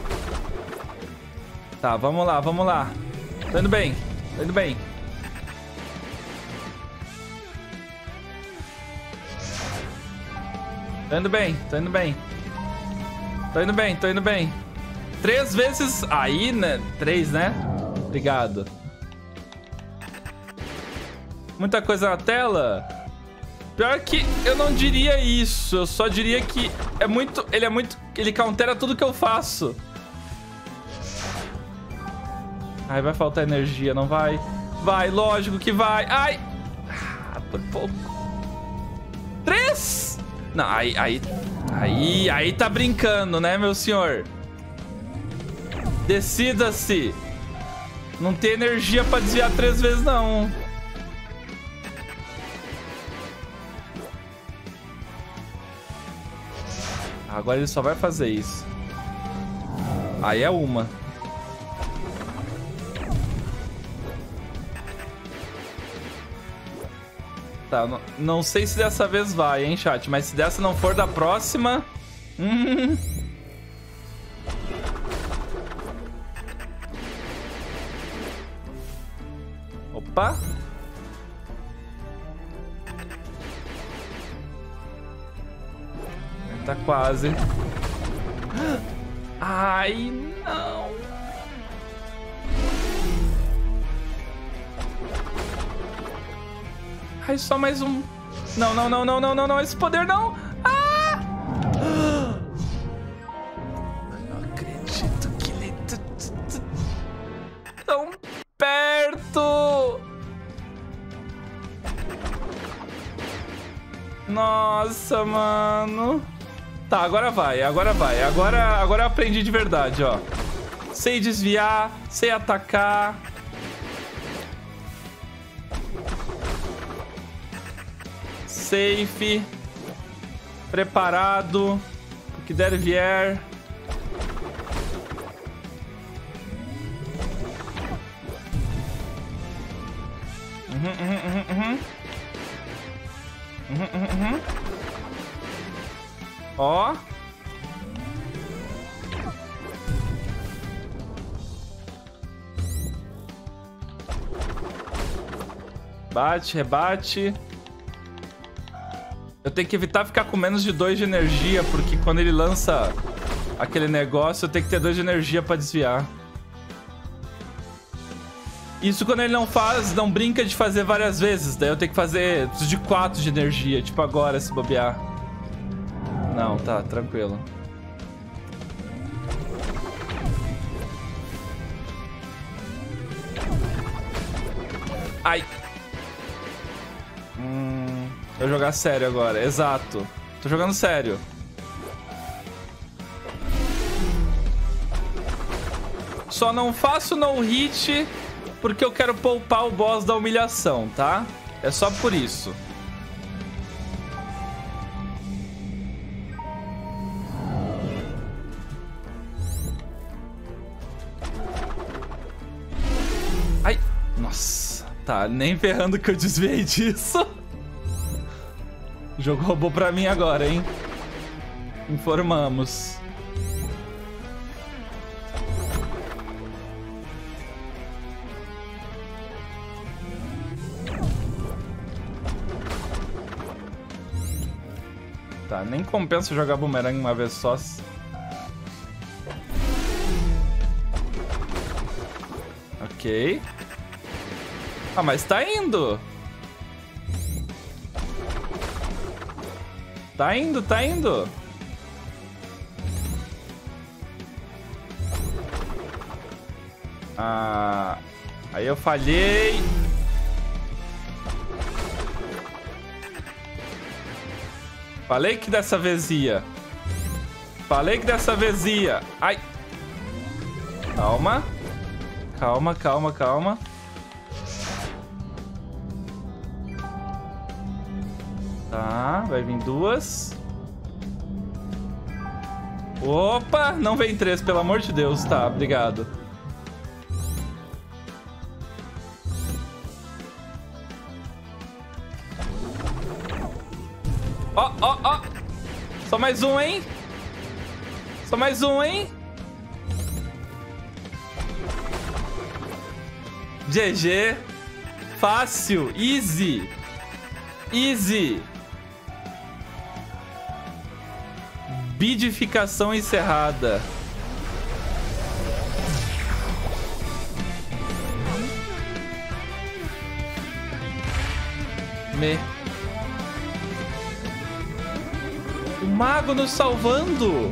Tá, vamos lá, vamos lá. Tô indo bem, tô indo bem. Tô indo bem, tô indo bem. Tô indo bem, tô indo bem. Três vezes... Aí, né? Três, né? Obrigado. Muita coisa na tela? Pior que eu não diria isso. Eu só diria que é muito... Ele é muito... Ele countera tudo que eu faço. Ai, vai faltar energia, não vai? Vai, lógico que vai. Ai! Ah, por pouco. Três! Não, aí... Aí, aí, aí tá brincando, né, meu senhor? Decida-se. Não tem energia pra desviar três vezes, não. Agora ele só vai fazer isso. Aí é uma. Tá, não, não sei se dessa vez vai, hein, chat. Mas se dessa não for da próxima... Hum... Opa! Tá quase. Ai, não. Ai, só mais um. Não, não, não, não, não, não, não. Esse poder não. Ah! Eu não acredito que ele... Tão perto. Nossa, mano. Tá, agora vai, agora vai. Agora, agora eu aprendi de verdade, ó. Sei desviar, sei atacar. Safe. Preparado. O que der e vier. Uhum, uhum, uhum, uhum. Uhum, uhum, uhum. Ó. Bate, rebate. Eu tenho que evitar ficar com menos de dois de energia, porque quando ele lança aquele negócio, eu tenho que ter dois de energia pra desviar. Isso quando ele não faz, não brinca de fazer várias vezes. Daí eu tenho que fazer de quatro de energia, tipo agora, se bobear. Não, tá, tranquilo. Ai. Hum, eu jogar sério agora, exato. Tô jogando sério. Só não faço no hit porque eu quero poupar o boss da humilhação, tá? É só por isso. Ai, nossa. Tá, nem ferrando que eu desviei disso. O jogo roubou pra mim agora, hein? Informamos. Tá, nem compensa jogar bumerangue uma vez só. Ok. Ah, mas tá indo. Tá indo, tá indo. Ah, aí eu falhei. Falei que dessa vez ia. Falei que dessa vez ia. Ai. Calma. Calma, calma, calma. Tá, vai vir duas. Opa, não vem três, pelo amor de Deus. Tá, obrigado. Ó, ó, ó. Só mais um, hein? Só mais um, hein? G G. Fácil. Easy. Easy. Bidificação encerrada. Me. O mago nos salvando.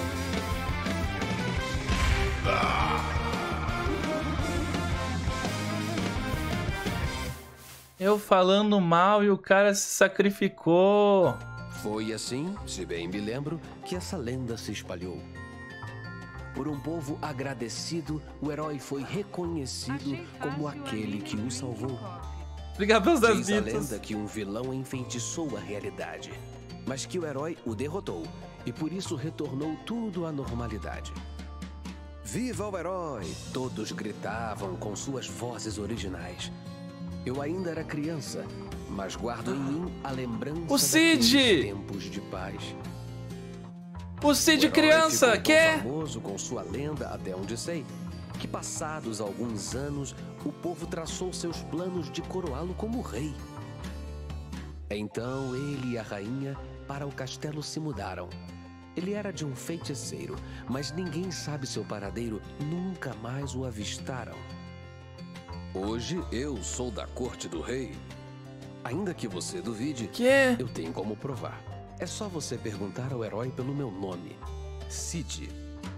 Eu falando mal e o cara se sacrificou. Foi assim, se bem me lembro, que essa lenda se espalhou. Por um povo agradecido, o herói foi reconhecido como aquele que o salvou. Obrigado pelas dez Diz a vidas. lenda que um vilão enfeitiçou a realidade, mas que o herói o derrotou e por isso retornou tudo à normalidade. Viva o herói! Todos gritavam com suas vozes originais. Eu ainda era criança, mas guardo em mim a lembrança O Cid! daqueles tempos de paz. O Cid criança, que é? Famoso com sua lenda, até onde sei, que passados alguns anos, o povo traçou seus planos de coroá-lo como rei. Então ele e a rainha para o castelo se mudaram. Ele era de um feiticeiro, mas ninguém sabe seu paradeiro, nunca mais o avistaram. Hoje eu sou da corte do rei. Ainda que você duvide, Que? eu tenho como provar. É só você perguntar ao herói pelo meu nome, Cid.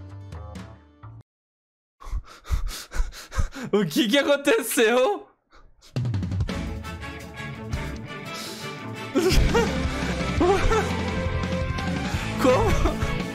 O que que aconteceu? Como?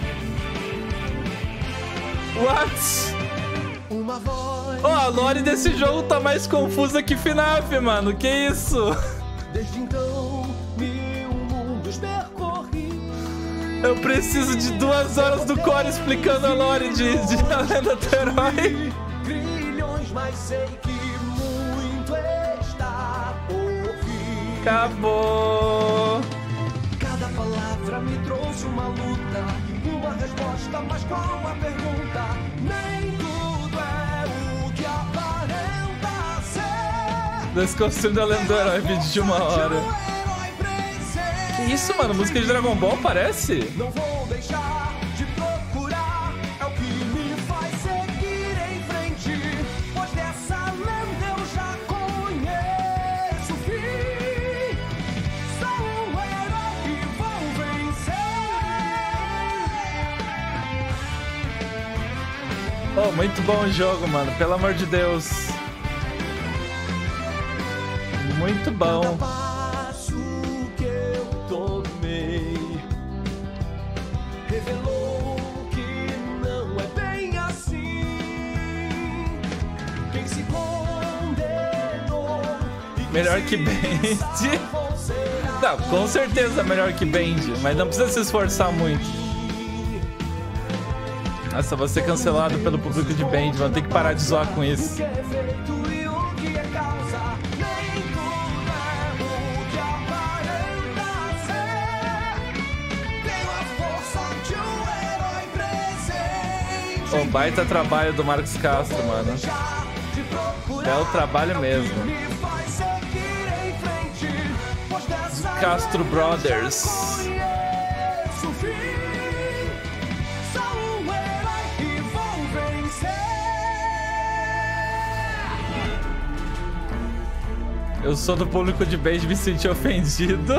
What? Uma voz. Oh, a lore desse jogo tá mais confusa que F NAF, mano. Que isso? Desde então, mil mundos percorri. Eu preciso de duas horas do core explicando a lore de, de A Lenda do Herói. Grilhões, mas sei que muito está por vir. Acabou. Cada palavra me trouxe uma luta, uma resposta, mas qual a pergunta? Nem tudo é o que aparenta ser. Desconstruindo A Lenda do Herói, vídeo de uma hora. Que isso, mano? Música de Dragon Ball, parece? Não vou deixar de procurar, é o que me faz seguir em frente, pois dessa lenda eu já conheço o fim. Sou um herói e vou vencer. Oh, muito bom o jogo, mano. Pelo amor de Deus. Muito bom. Passo que eu tomei revelou que não é bem assim. Quem se condenou e Melhor que Band. Não, com certeza melhor que Band, mas não precisa se esforçar muito. Nossa, vou ser cancelado pelo público de Band, vou ter que parar de zoar com isso. O baita trabalho do Marcos Castro, mano. É o trabalho mesmo. Castro Brothers. Eu sou do público de Band e me senti ofendido.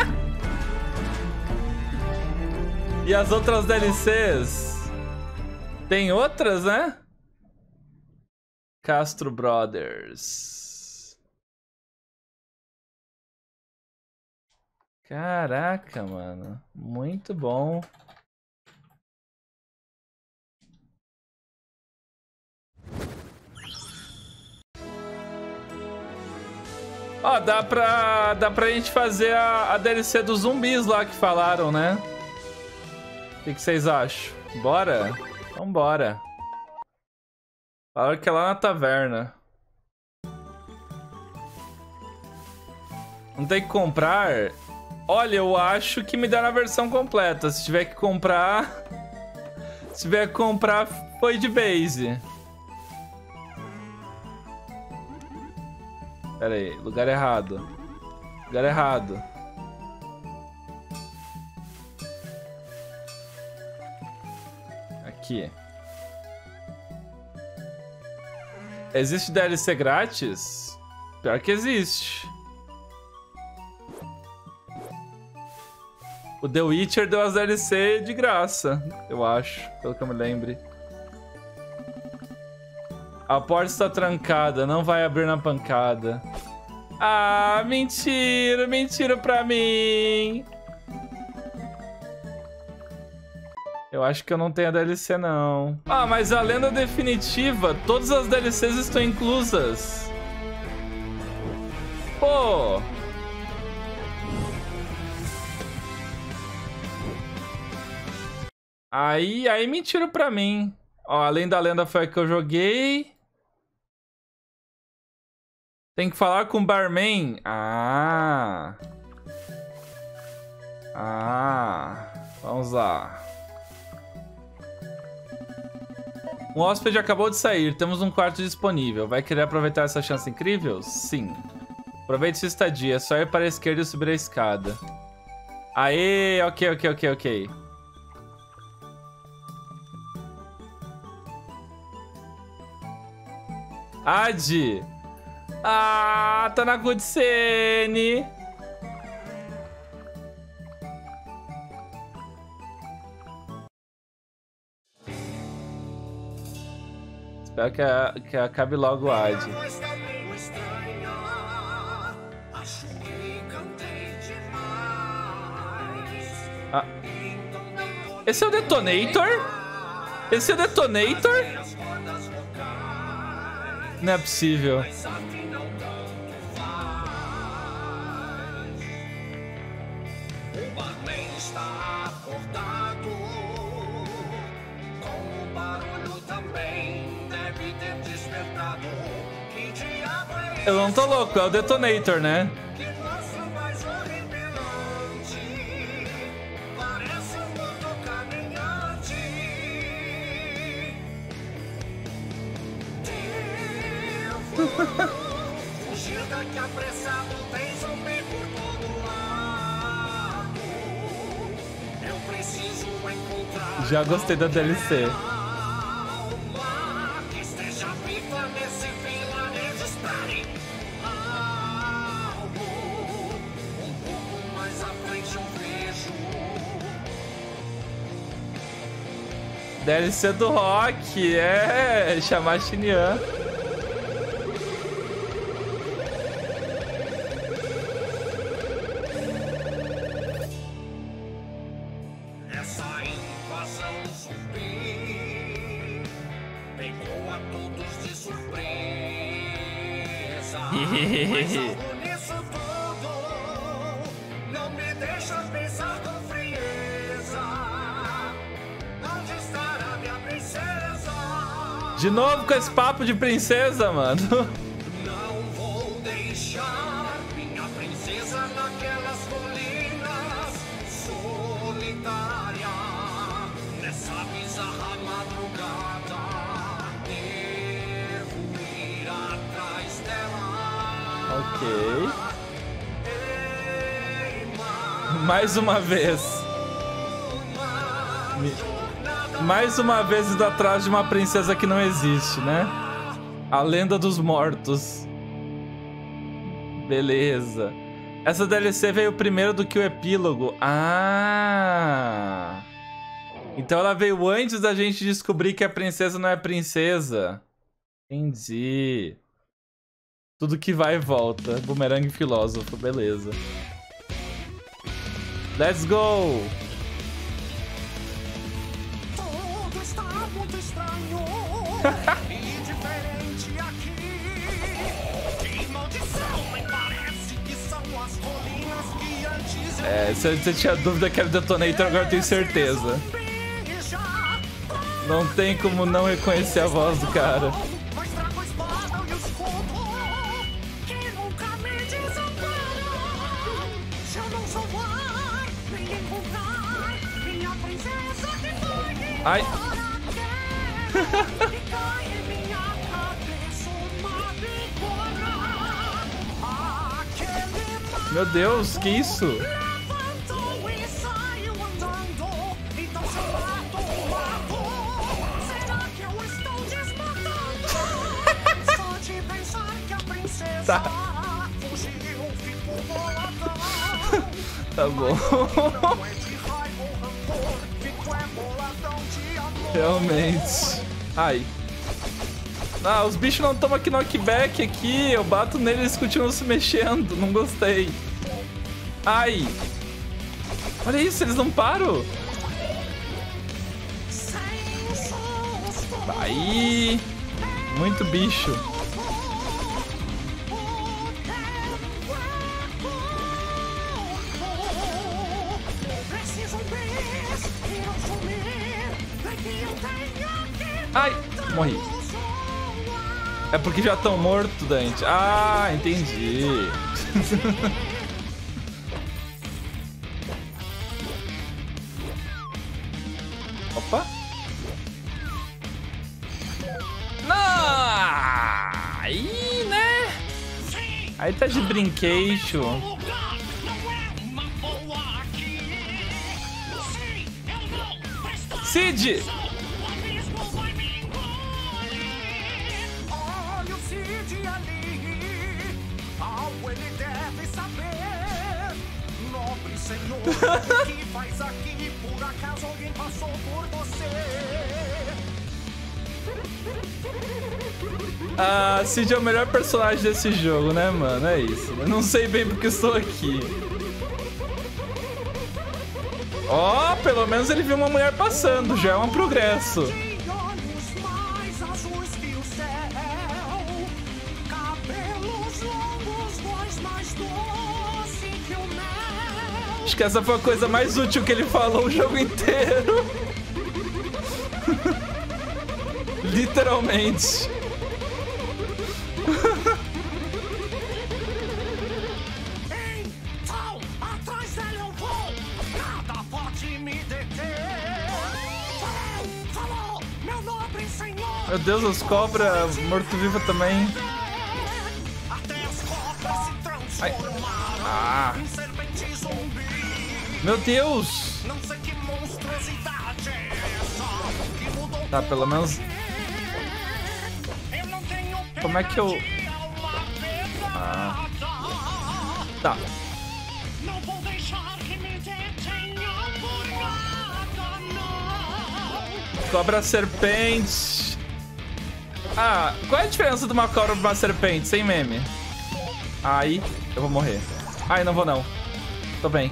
E as outras D L Cs? Tem outras, né? Castro Brothers. Caraca, mano. Muito bom. Ó, dá pra, dá pra gente fazer a, a D L C dos zumbis lá que falaram, né? O que, que vocês acham? Bora? Então bora. Falaram que é lá na taverna. Não tem que comprar? Olha, eu acho que me dá na versão completa. Se tiver que comprar... Se tiver que comprar, foi de base. Pera aí, lugar errado. Lugar errado. Aqui. Existe D L C grátis? Pior que existe. O The Witcher deu as D L C de graça, eu acho, pelo que eu me lembre. A porta está trancada, não vai abrir na pancada. Ah, mentira, mentira pra mim. Eu acho que eu não tenho a D L C, não. Ah, mas a lenda definitiva, todas as D L Cs estão inclusas. Pô. Aí, aí mentiram pra mim. Ó, além da lenda foi a que eu joguei. Tem que falar com o barman. Ah. Ah. Vamos lá. Um hóspede acabou de sair. Temos um quarto disponível. Vai querer aproveitar essa chance incrível? Sim. Aproveite sua estadia. É só ir para a esquerda e subir a escada. Aê, ok, ok, ok, ok. Adi. Ah, tá na cutscene. Espero que, a, que acabe logo o Adi. Ah. Esse é o Detonator? Esse é o Detonator? Não é possível. Eu não tô louco, é o Detonator, né? Fugir daqui apressado, tem zumbi por todo lado. Eu preciso encontrar. Já gostei da D L C. Alma que esteja viva nesse vilarejo. Espere algo um pouco mais à frente eu vejo. D L C do Rock, é chamar Xinyan. Mas algo nisso tudo não me deixa pensar com frieza. Onde estará minha princesa? De novo com esse papo de princesa, mano. Não vou deixar minha princesa naquelas colinas solitária. Nessa bizarra madrugada devo ir atrás dela. Ok. Mais uma vez. Mais uma vez indo atrás de uma princesa que não existe, né? A lenda dos mortos. Beleza. Essa D L C veio primeiro do que o epílogo. Ah! Então ela veio antes da gente descobrir que a princesa não é princesa. Entendi. Tudo que vai e volta. Bumerangue filósofo, beleza. Let's go! Tudo está muito estranho e diferente aqui. Que maldição, me parece que são as colinas que antes eu É, se você tinha dúvida que era Detonator, agora eu tenho certeza. Não tem como não reconhecer a voz do cara. Mas trago a espada e o escudo que nunca me desamparam. Se eu não souber nem encontrar minha princesa que foi Ai. embora, e cai em minha cabeça uma bigorna. Aquele mar Meu Deus, que isso? levantou e saiu andando. Então se eu mato o mato, será que eu estou desmatando? Só de pensar que a princesa Tá. fugiu, fico boladão. Tá bom. Não é de raiva ou rancor, fico é boladão de amor. Realmente. Ai. Ah, os bichos não tomam aqui knockback aqui. Eu bato neles e eles continuam se mexendo. Não gostei. Ai. Olha isso, eles não param. Sem susto. Aí. Muito bicho. Ai, morri. É porque já estão mortos, Dante. Ah, entendi. Opa. Não! Aí, né? Aí tá de brinquedo. Cid! Olha o senhor. O que faz aqui? Por acaso alguém passou por você? Ah, Cid é o melhor personagem desse jogo, né, mano? É isso. Eu não sei bem porque estou aqui. Ó, oh, pelo menos ele viu uma mulher passando. Já é um progresso. Acho que essa foi a coisa mais útil que ele falou o jogo inteiro. Literalmente. Então, atrás dele eu vou. Nada pode me deter. Falou, meu nobre senhor. Meu Deus, as cobras morto-viva também. Até as cobras se transformaram Ah. em serpente zumbi. Meu Deus. Não sei que monstruosidade é essa que mudou. Tá, pelo menos... Eu não tenho Como é que eu... pena de alma Ah. pesada. Tá. Não vou deixar que me detenham por nada, não. Cobra serpente. Ah, qual é a diferença de uma cobra pra uma serpente? Sem meme. Aí, eu vou morrer. Ai, não vou não. Tô bem.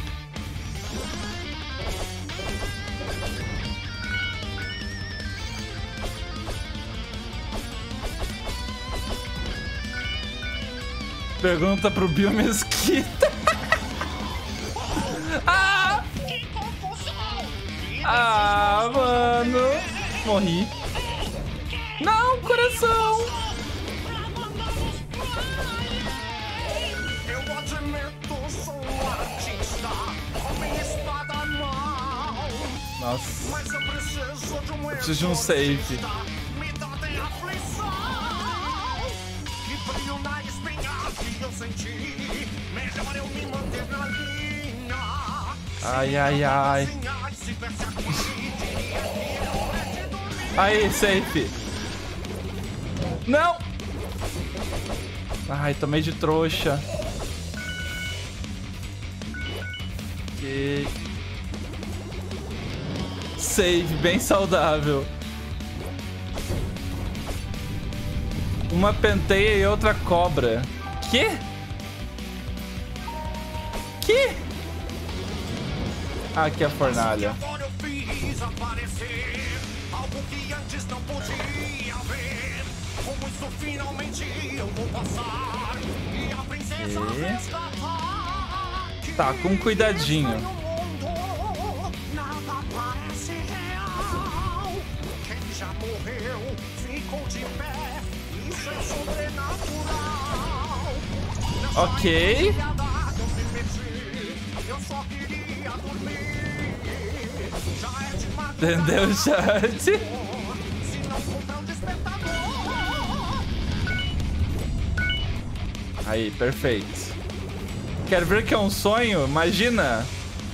Pergunta pro Bill Mesquita. Ah! Que confusão! Ah, mano. Morri. Não, coração. Eu admito, sou artista com minha espada na mão. Nossa. Mas eu preciso de um Preciso de um save. exorcista. Me dá de aflição. Que brilho na espinha que eu senti. Melhor eu me manter na linha. Ai, ai, ai. Se tivesse aqui, diria que eu é de dormir. Aí, safe. Não. Ai, tomei de trouxa. Ok. Save, bem saudável. Uma penteia e outra cobra. Que? Que? Ah, aqui é a fornalha. Agora eu fiz aparecer algo que antes não podia ver. Como isso finalmente eu vou passar e a princesa E? resgatar. Tá, com cuidadinho. No mundo, nada parece real. Quem já morreu ficou de pé. Isso é sobrenatural. Ok. Eu só queria dormir. Já é de madrugada. Entendeu, chat? Se não comprar um despertador. Aí, perfeito. Quero ver que é um sonho? Imagina.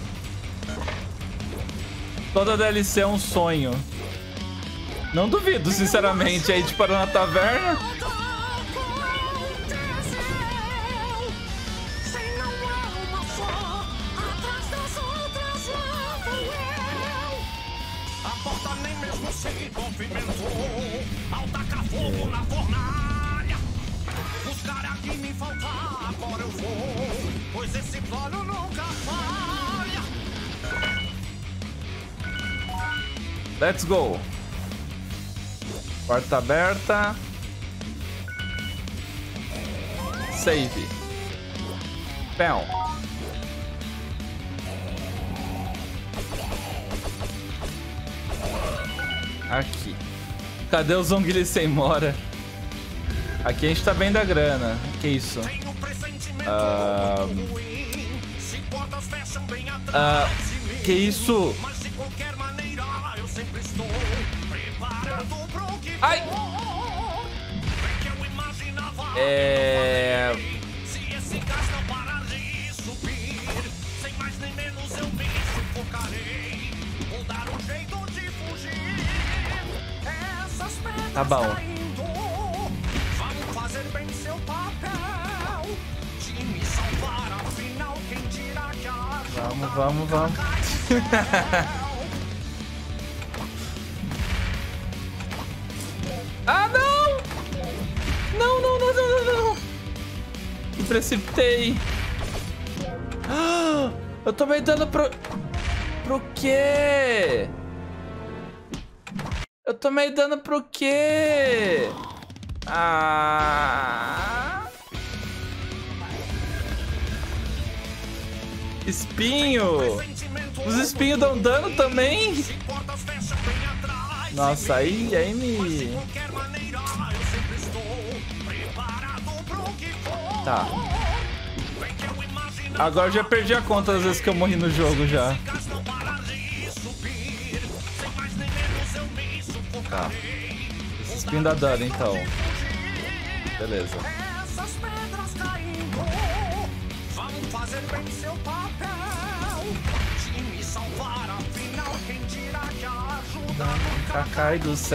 Toda D L C é um sonho. Não duvido, sinceramente. Aí te parou na taverna. Se não é uma só, atrás das outras lá vou eu. A porta nem mesmo se movimentou ao tacar fogo na fornalha. Buscar a que me faltar, agora eu vou, pois esse plano nunca falha. Let's go. Porta aberta. Save. Pão. Aqui. Cadê o Zongli sem mora? Aqui a gente tá bem da grana. Que isso? Tenho pressentimento Ah, muito ruim. Se portas fecham bem atrás ah, de mim. que isso? Mas de qualquer maneira eu sempre estou preparado pro que Ai! for. É que eu imaginava. É... Se esse gás não parar de subir, sem mais nem menos eu me sufocarei. Vou dar um jeito de fugir. Essas pedras Tá bom. caindo, vamos fazer bem seu papel de me salvar. Afinal, quem dirá que a Vamos, vamos, vamos. Ah, não! Não, não, não, não, não, não. Me precipitei. Ah, eu tomei dano pro... Pro quê? Eu tomei dano pro quê? Ah... Espinho! Os espinhos dão dano também? Nossa, aí, aí me... Tá. Agora eu já perdi a conta das vezes que eu morri no jogo já. Tá. Esse espinho dá dano, então. Beleza. Cacai do céu.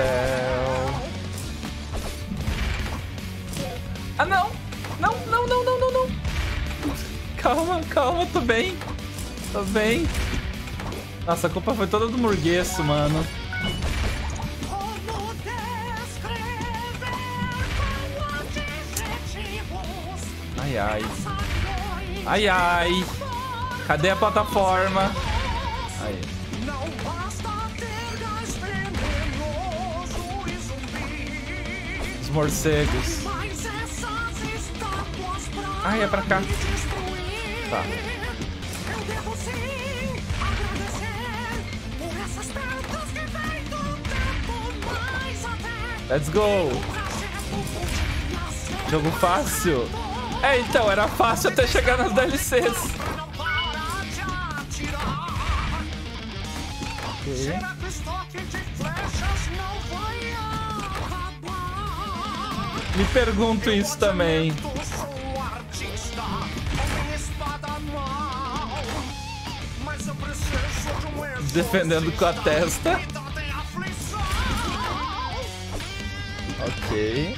Ah, não! Não, não, não, não, não, não. Calma, calma, tô bem. Tô bem. Nossa, a culpa foi toda do Murgueço, mano. Ai, ai. Ai, ai. Cadê a plataforma? Aí. Os morcegos. Ai, é pra cá. Tá. Let's go. Jogo fácil. É, então, era fácil até chegar nas D L Cs. Ok. Me pergunto isso também. Defendendo com a testa. Ok.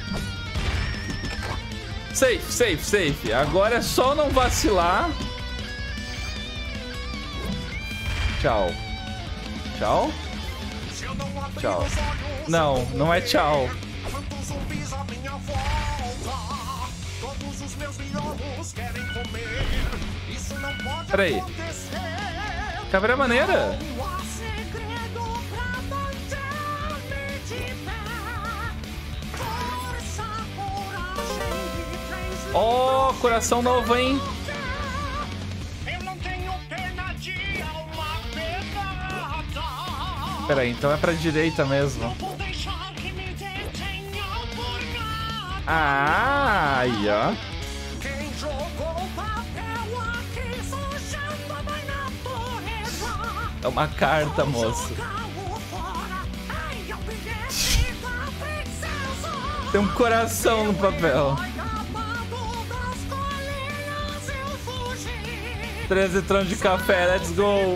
Safe, safe, safe. Agora é só não vacilar. Tchau. Tchau? Tchau. Não, não é tchau. Peraí. Cabra maneira. Oh, coração novo, hein? Peraí, então é pra direita mesmo. Ah, aí, ó. É uma carta, moço. Tem um coração no papel. treze trons de café, let's go.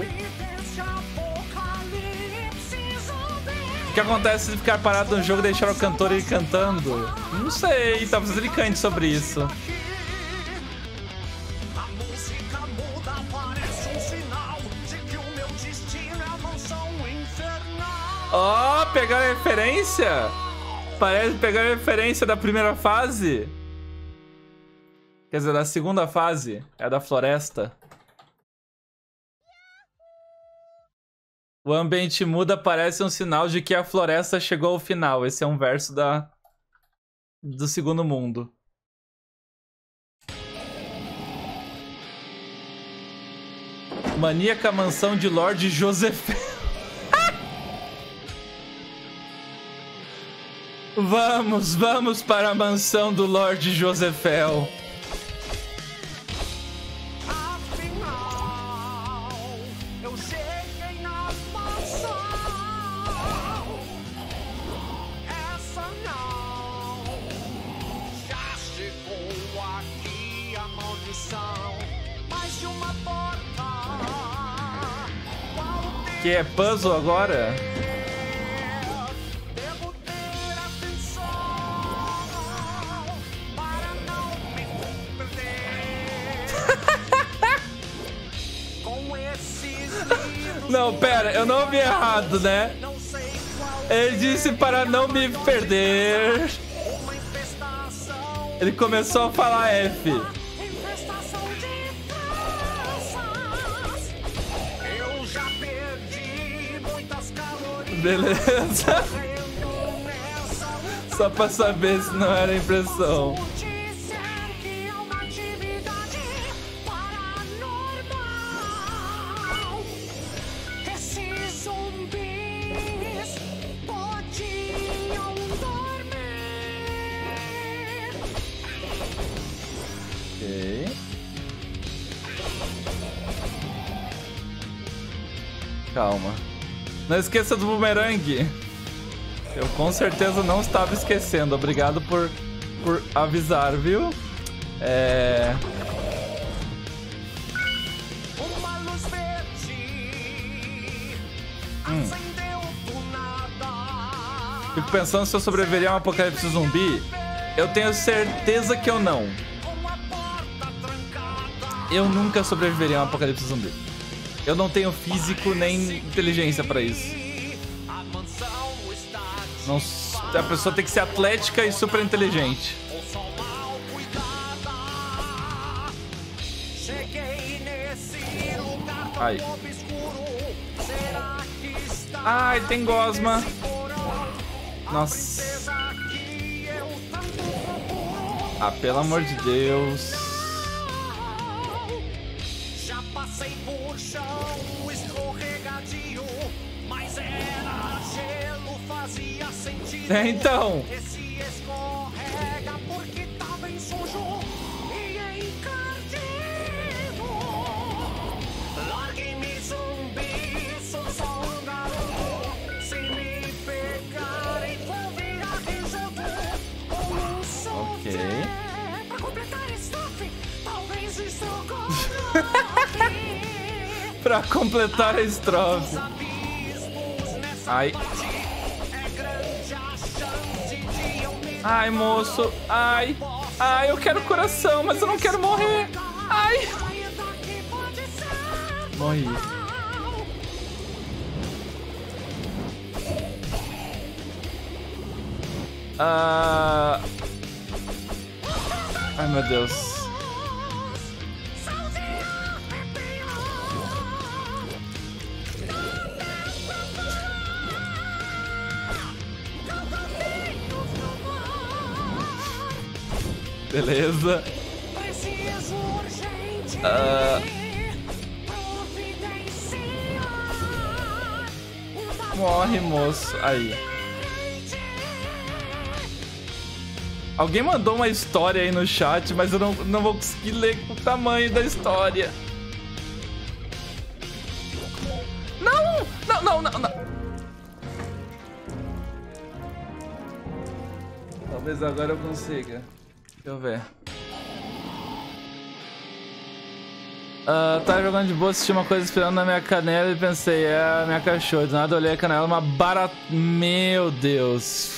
O que acontece se ficar parado no jogo e deixar o cantor ir cantando? Não sei, talvez ele cante sobre isso. Ó, oh, pegaram a referência? Parece pegar a referência da primeira fase. Quer dizer, da segunda fase. É a da floresta. O ambiente muda, parece um sinal de que a floresta chegou ao final. Esse é um verso da... do segundo mundo. Maníaca mansão de Lord Joseph. Vamos, vamos para a mansão do Lord Josephel. Que é puzzle agora? Não, pera, eu não ouvi errado, né? Ele disse para não me perder. Ele começou a falar F. Infestação de traças. Eu já perdi muitas calorias. Beleza. Correndo nessa luta. Só pra saber se não era impressão. Posso dizer que é uma atividade paranormal. Esses zumbis podiam dormir. Ok. Calma. Não esqueça do bumerangue. Eu com certeza não estava esquecendo. Obrigado por, por avisar, viu? É... Uma luz verde acendeu do nada. Fico pensando se eu sobreviveria a um apocalipse zumbi. Eu tenho certeza que eu não. Com a porta trancada. Eu nunca sobreviveria a um apocalipse zumbi. Eu não tenho físico nem inteligência pra isso. A mansão está Não, a pessoa tem que ser atlética e super inteligente. ou só mal cuidada. Cheguei nesse lugar tão Ai. obscuro. Será que está Ai, tem gosma. nesse porão? Nossa. Princesa que eu tanto procuro. Ah, pelo amor de Deus. Já passei por chão escorregadio, mas era gelo, fazia sentido. É, então. Esse escorrega porque tá bem sujo e encardido. Larguem-me, zumbi, sou só um garoto. Se me pegarem, vou virar risoto ou um Ok. solté. Pra completar a estrofe, talvez estrogonofe. Pra completar a estrofe. Ai. Ai, moço. Ai. Ai, eu quero coração, mas eu não quero morrer. Ai. Morri. Ah... Ai, meu Deus. Beleza. Preciso urgente Ah. providenciar uma Morre, moço. Aí. Alguém mandou uma história aí no chat, mas eu não, não vou conseguir ler o tamanho da história. Não! Não, não, não, não. Talvez agora eu consiga. Deixa eu ver. Ah, tava jogando de boa, assisti uma coisa esperando na minha canela e pensei, é a minha cachorra. Do nada eu olhei a canela, uma barata... Meu Deus.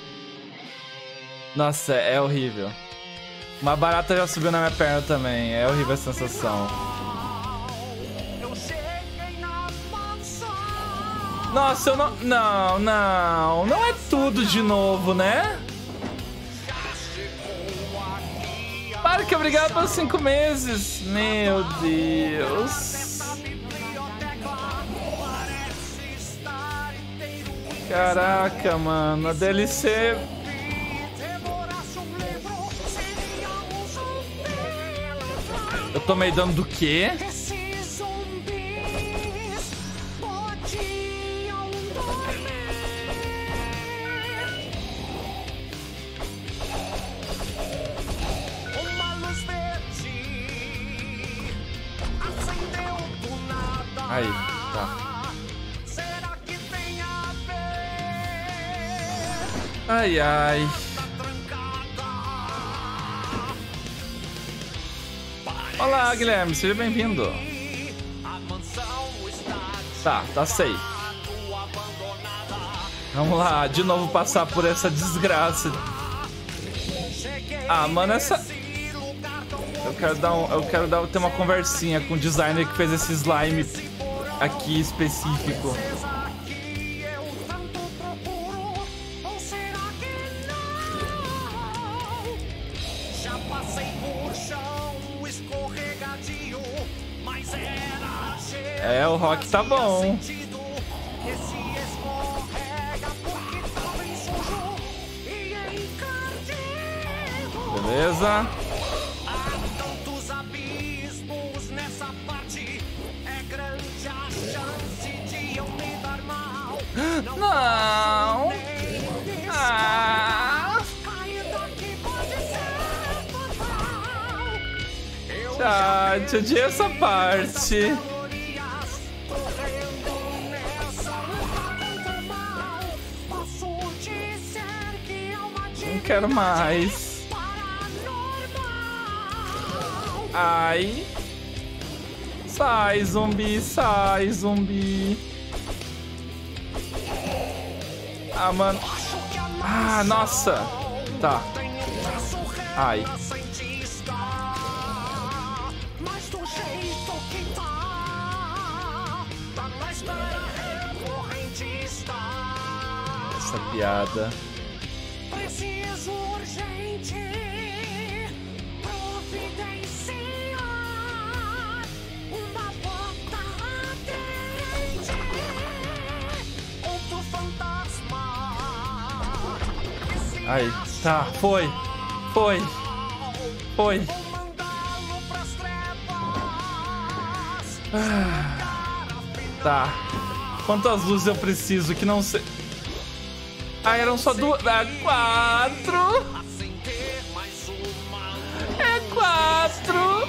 Nossa, é horrível. Uma barata já subiu na minha perna também. É horrível a sensação. Eu cheguei na mansão. Nossa, eu não... Não, não. Não é tudo de novo, né? Para que obrigado pelos cinco meses. Meu Deus. Caraca, mano. A D L C... Eu tomei dano do quê? Esses zumbis podiam dormir. Uma luz verde acendeu do nada. Aí, tá. Será que tem a ver? Ai, ai. Olá, Guilherme, seja bem-vindo. Tá, tá safe. Vamos lá, de novo passar por essa desgraça. Ah, mano, essa... Eu quero dar um, eu quero dar ter uma conversinha com o designer que fez esse slime aqui específico. Princesa que eu tanto procuro, ou será que não? Já passei por chão escorregadio, mas era gelo. É, o rock tá bom. Sentido. Esse escorrega porque tá bem sujo e encardido. Beleza. Há tantos abismos nessa parte, é grande a chance de eu me dar mal. Não. Ah. Cair daqui pode ser fatal. Eu Já odiei essa parte. calorias correndo nessa luta contra o mal. Posso dizer que é uma Não quero mais. Ai. Sai, zumbi, sai, zumbi. Ah, mano. Ah, nossa. Tá. Ai. Mas do jeito que tá, tá na espera recorrentista. Essa piada. Preciso urgente providenciar uma bota aderente contra o fantasma. Esse Aí, tá, foi. Foi. Foi. vou mandá-lo pras trevas. Ah, tá. Quantas luzes eu preciso que não sei. Ah, eram só duas. Ah, quatro. Acender mais uma É quatro.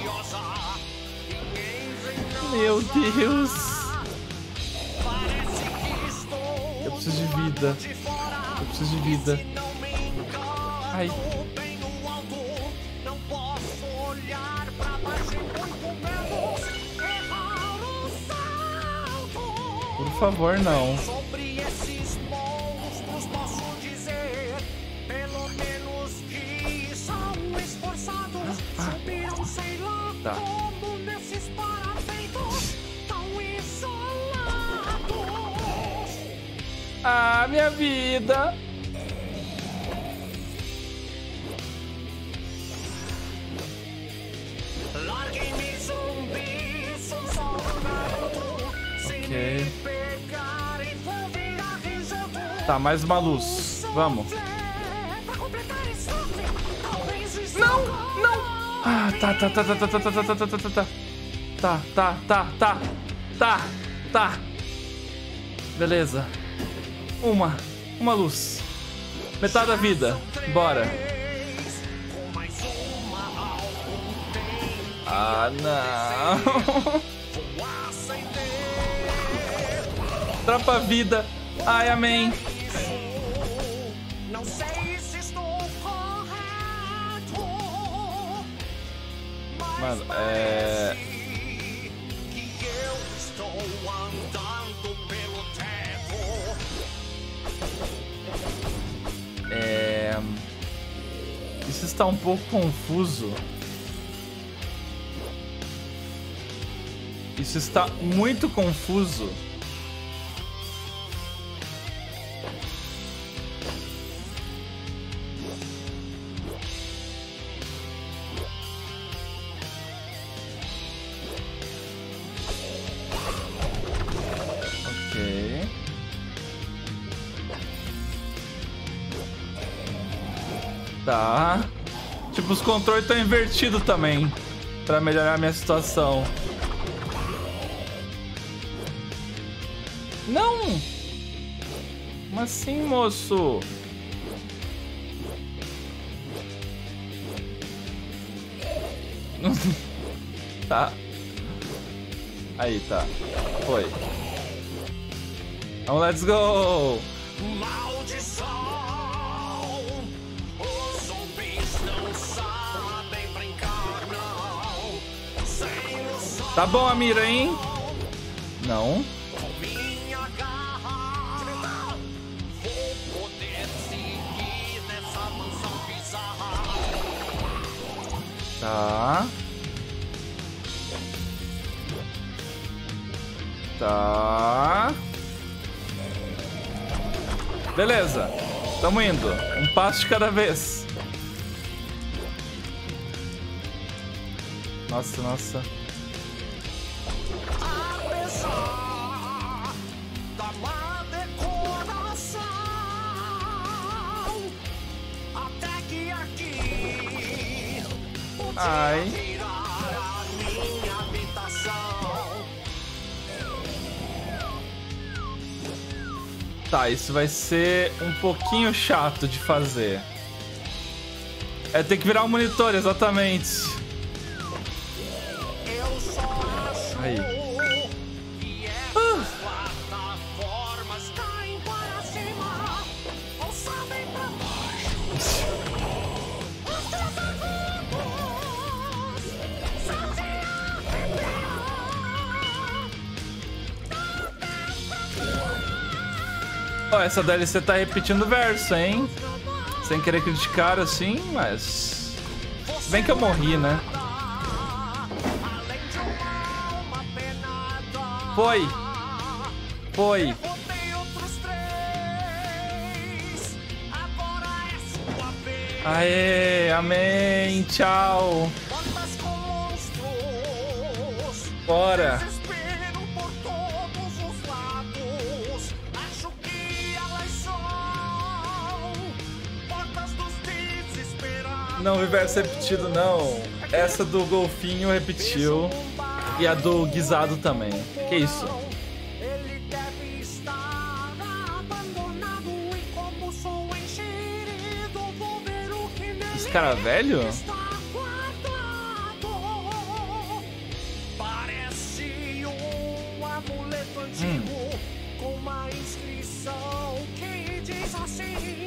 Meu Deus. parece que estou Eu preciso de vida. de fora. Eu preciso de vida. Não me engano, Ai. bem no alto, não posso olhar pra baixo e muito menos errar o salto. Por favor, não. Sobre esses monstros posso dizer, pelo menos que são esforçados. Subiram, sei lá Tá. como nesses parapeitos tão isolados. Ah, minha vida. Larguem-me, zumbi, sou só um garoto. Se Ok. me pegarem, vou virar risoto. Tá, mais uma luz. Vamos. Pra completar esse sofre, talvez isso Não, não. Ah, tá, tá, tá, tá, tá, tá, tá, tá, tá, tá, tá, tá. Tá, tá, tá, tá. Tá, tá. Beleza. Uma. Uma luz. Metade da vida. Bora. com mais uma algum tempo. Ah, não. Vou acender Tropa vida. Ai, amém. isso. Não sei se estou correto, mas Mano, é... que eu estou andando pelo teto. É... Isso está um pouco confuso. Isso está muito confuso. Ok. Tá. Tipo, os controles estão invertidos também. Pra melhorar a minha situação. Não! Como assim, moço? Tá. Aí, tá. Foi. Vamos, let's go! Maldição! Os zumbis não sabem brincar, não. Sem noção. Tá bom a mira, hein? Não. Com minha garra, vou poder seguir nessa mansão bizarra. Tá. Tá. Beleza. Tamo indo. Um passo de cada vez. Nossa, nossa. Apesar da má decoração, até que aqui podia Ai. virar a minha habitação. Tá, isso vai ser um pouquinho chato de fazer. É ter que virar um monitor, exatamente. Eu só acho Aí. que essas plataformas caem para cima ou sabem pra baixo. Os teus amigos são de Ó, essa D L C tá repetindo o verso, hein? Sem querer criticar assim, mas... Se bem que eu morri, né? além de uma alma penada. Foi! Foi! Botei outros três. Agora é sua vez. Aê, amém, tchau! Portas com monstros. Bora! Desespero por todos os lados. Acho que elas são portas dos desesperados. Não, o verso repetido não. Essa do golfinho repetiu. E a do guisado também. Que isso? Ele deve estar abandonado e como sou enxerido, vou ver o que nele Esse cara velho? está guardado. Parece um amuleto antigo com uma inscrição que diz assim: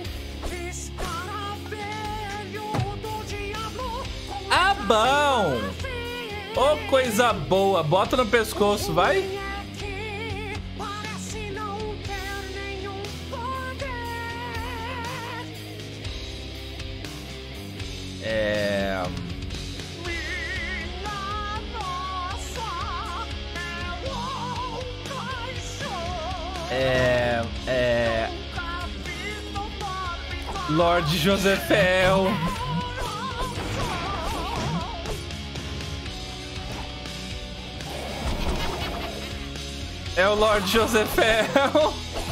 escaravelho do diabo. Com Ah, bom! Ô, coisa boa! Bota no pescoço, vai! que parece não ter nenhum poder. É... Minha nossa é um caixão. É... É... Capitão Barbie Lorde Josefel. É o Lorde Josefel.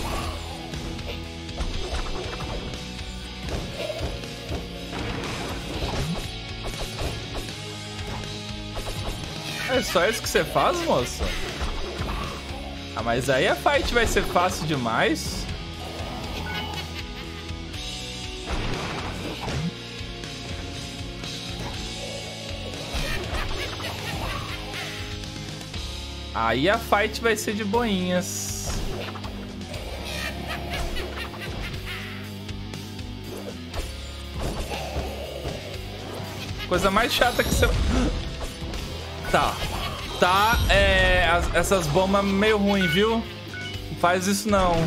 É só isso que você faz, moço? Ah, mas aí a fight vai ser fácil demais. Aí a fight vai ser de boinhas. Coisa mais chata que você... Tá. Tá, é... as- essas bombas meio ruim, viu? Não faz isso não.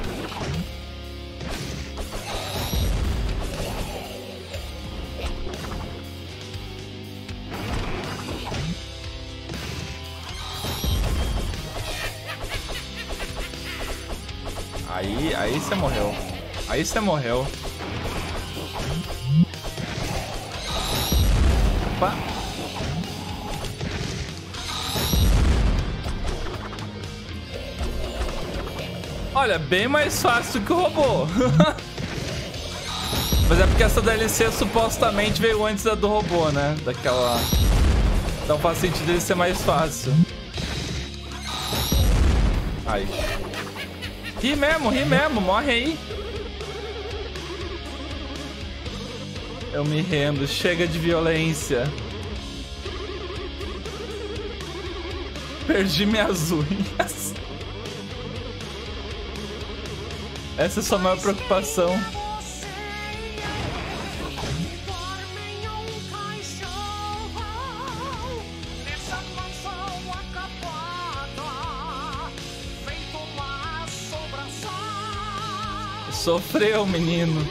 Aí, aí você morreu. Aí você morreu. Opa. Olha, bem mais fácil que o robô. Mas é porque essa D L C supostamente veio antes da do robô, né? Daquela... Então faz sentido ele ser mais fácil. Aí. Ri mesmo, ri mesmo, morre aí. Eu me rendo, chega de violência. Perdi minhas unhas. Essa é a sua maior preocupação. Você e dorme em um caixão nessa mansão acabada, feito uma assombração. Sofreu, menino.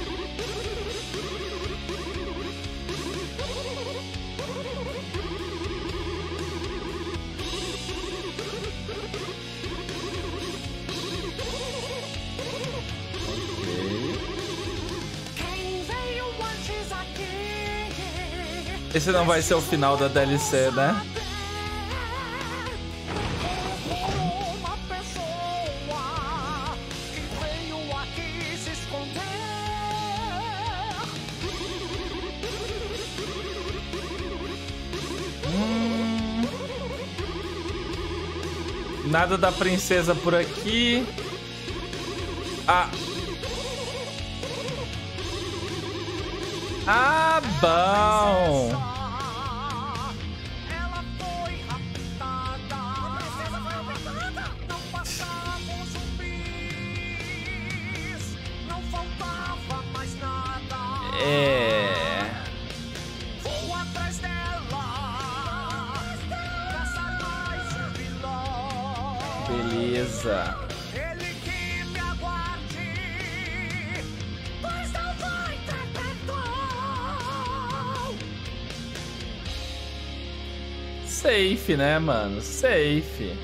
Esse não vai ser o final da D L C, né? Uma pessoa que veio aqui se esconder. Hum... Nada da princesa por aqui. Ah... Ah, bom. Ela foi raptada. A princesa foi raptada. Não passavam zumbis. Não faltava mais nada. É. Vou atrás dela. Caça mais um vilão. Beleza. Ele que me aguarde. Pois não vai ter perdão. Safe, né, mano? Safe.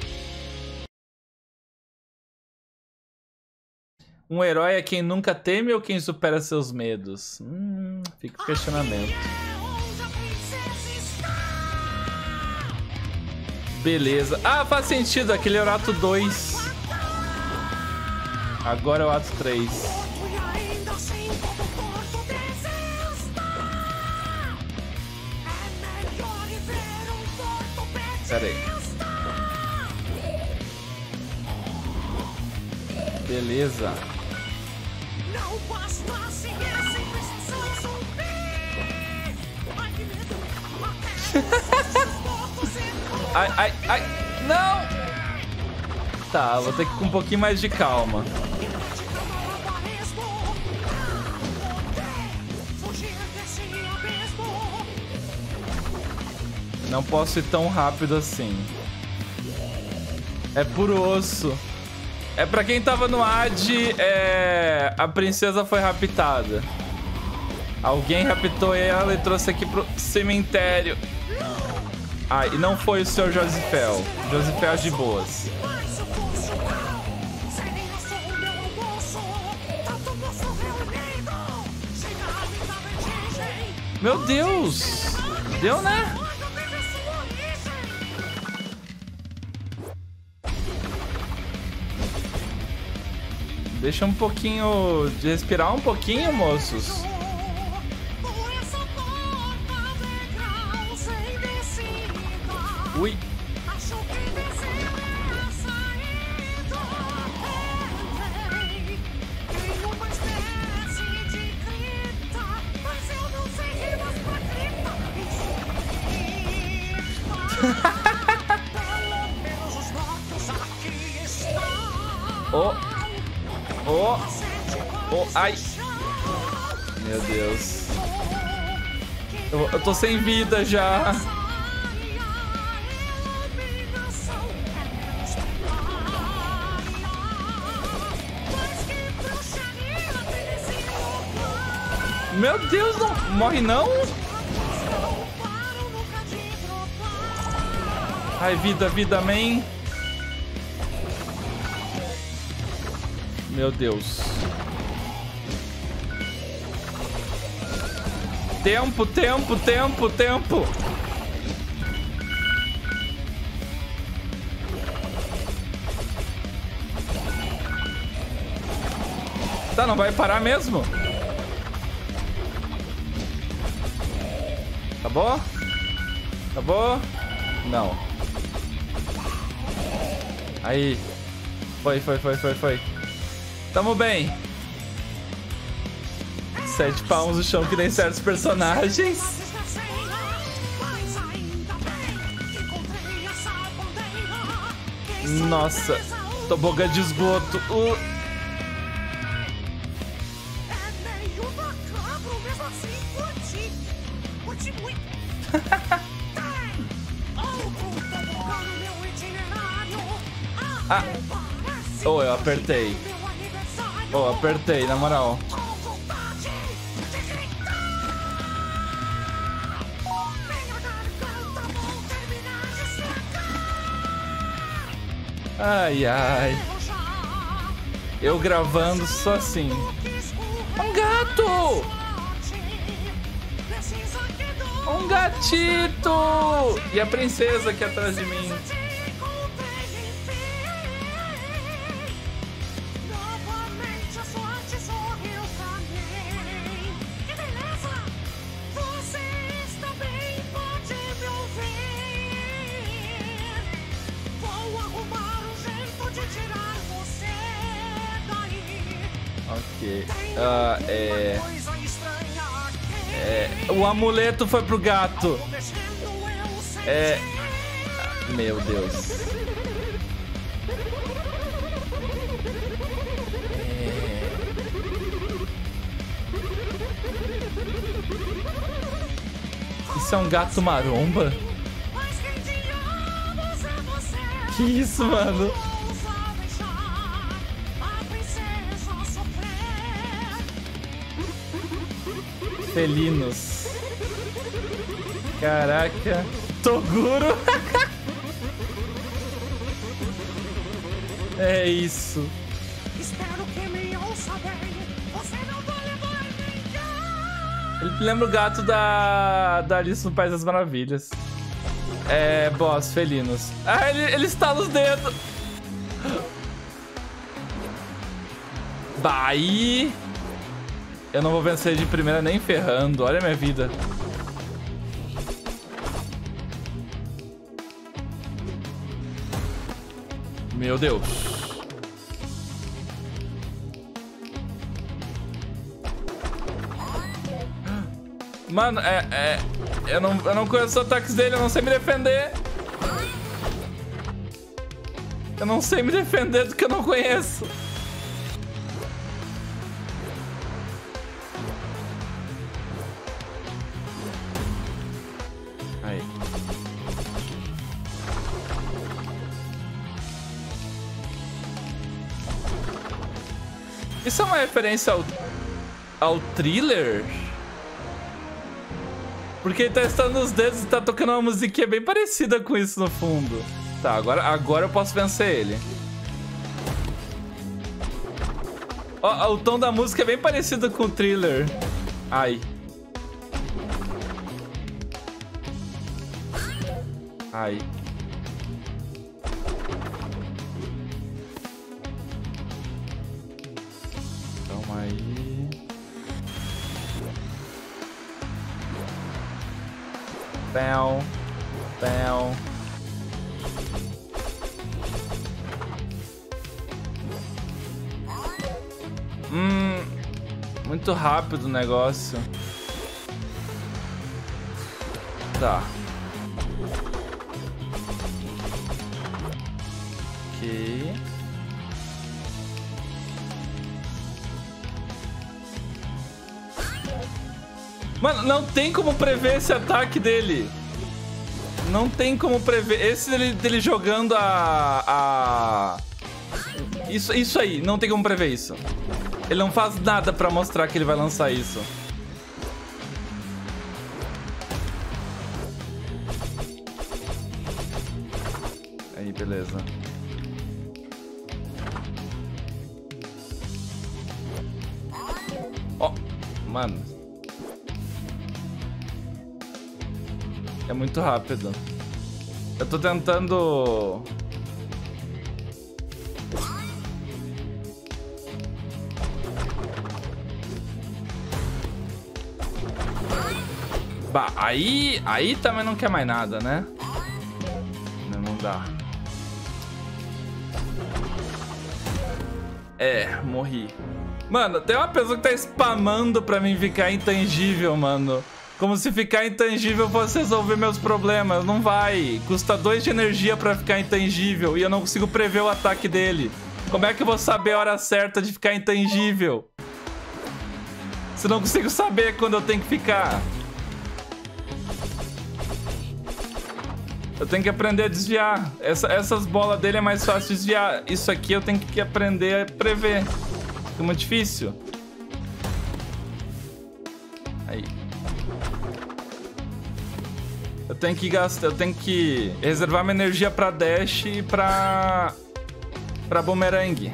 Um herói é quem nunca teme ou quem supera seus medos? Hum, fica o questionamento. Beleza. Ah, faz sentido. Aquele era o ato dois. Agora é o ato três. Pera aí. Beleza. Não bastasse esse precisão zumbi. Ai, que medo. Ai, ai, ai. Não! Tá, vou ter que ir com um pouquinho mais de calma. Não posso ir tão rápido assim. É puro osso. É pra quem tava no A D, é... a princesa foi raptada. Alguém raptou ela e trouxe aqui pro cemitério. Ah, e não foi o senhor Josifel. Josifel de boas. Meu Deus! Deu, né? Deixa um pouquinho de respirar um pouquinho, moços. Ui. Oh. Oh. Oh. Ai. Meu Deus. Eu, eu tô sem vida já. Meu Deus, não morre não? Ai, vida, vida, man. Meu Deus. Tempo, tempo, tempo, tempo. Tá, não vai parar mesmo? Acabou? Acabou? Não. Aí. Foi, foi, foi, foi, foi. Tamo bem. Sete palmos no chão que nem certos personagens. Nossa. Tobogã de esgoto. Uh. Ah. Oh, eu apertei. Oh, apertei, na moral. Ai, ai. Eu gravando só assim. Um gato! Um gatito! E a princesa aqui atrás de mim. Novamente a sorte sorriu pra mim. Que beleza! Você está bem, pode me ouvir. Vou arrumar um jeito de tirar você daí. Ok. Ah, é... Coisa estranha aqui. É... O amuleto foi pro gato. Mexendo eu sei. É... Meu Deus. Isso é um gato maromba? Mas quem diabos é você? Que isso, mano? Ousa deixar a princesa sofrer. Felinos. Caraca. Toguro. É isso. Espero que me ouça bem. Você não vai levar ninguém. Ele lembra o gato da, da Alice no País das Maravilhas. É, boss, felinos. Ah, ele, ele estala os dedos. Daí. Eu não vou vencer de primeira nem ferrando. Olha a minha vida. Meu Deus. Mano, é... é eu, não, eu não conheço os ataques dele, eu não sei me defender. Eu não sei me defender do que eu não conheço. Aí. Isso é uma referência ao, ao Thriller? Porque ele tá estando os dedos e tá tocando uma musiquinha bem parecida com isso no fundo. Tá, agora, agora eu posso vencer ele. Ó, o tom da música é bem parecido com o Thriller. Ai. Ai. Calma aí. Pão. Pão. Hum. Muito rápido o negócio. Tá. Ok. Mano, não tem como prever esse ataque dele. Não tem como prever. Esse dele, dele jogando a... a... Isso, isso aí, não tem como prever isso. Ele não faz nada pra mostrar que ele vai lançar isso. Aí, beleza. Ó, oh, mano. É muito rápido. Eu tô tentando... Bah, aí... Aí também não quer mais nada, né? Não, não dá. É, morri. Mano, tem uma pessoa que tá spamando pra mim ficar intangível, mano. Como se ficar intangível fosse resolver meus problemas. Não vai. Custa dois de energia pra ficar intangível. E eu não consigo prever o ataque dele. Como é que eu vou saber a hora certa de ficar intangível? Se eu não consigo saber quando eu tenho que ficar. Eu tenho que aprender a desviar. Essa, essas bolas dele é mais fácil de desviar. Isso aqui eu tenho que aprender a prever. É muito difícil. Aí. Eu tenho que gastar, eu tenho que reservar minha energia pra dash e pra pra bumerangue.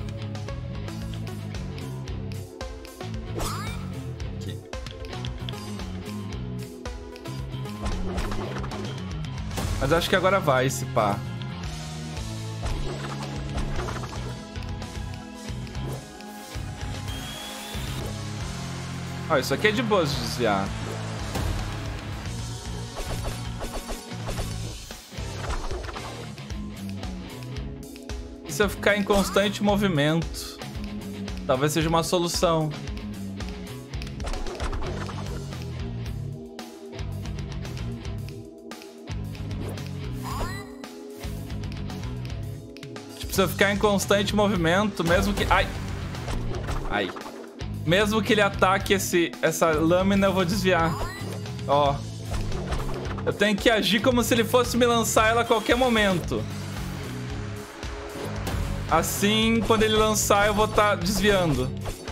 Aqui. Mas acho que agora vai esse pá. Ó, isso aqui é de boa de desviar. E se eu ficar em constante movimento? Talvez seja uma solução. Tipo, se eu ficar em constante movimento, mesmo que... Ai! Ai. Mesmo que ele ataque esse, essa lâmina, eu vou desviar. Ó. Eu tenho que agir como se ele fosse me lançar ela a qualquer momento. Assim, quando ele lançar, eu vou estar desviando.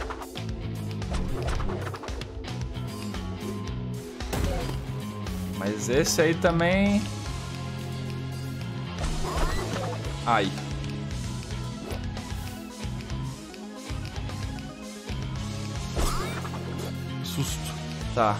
Mas esse aí também... Ai. Susto. Tá.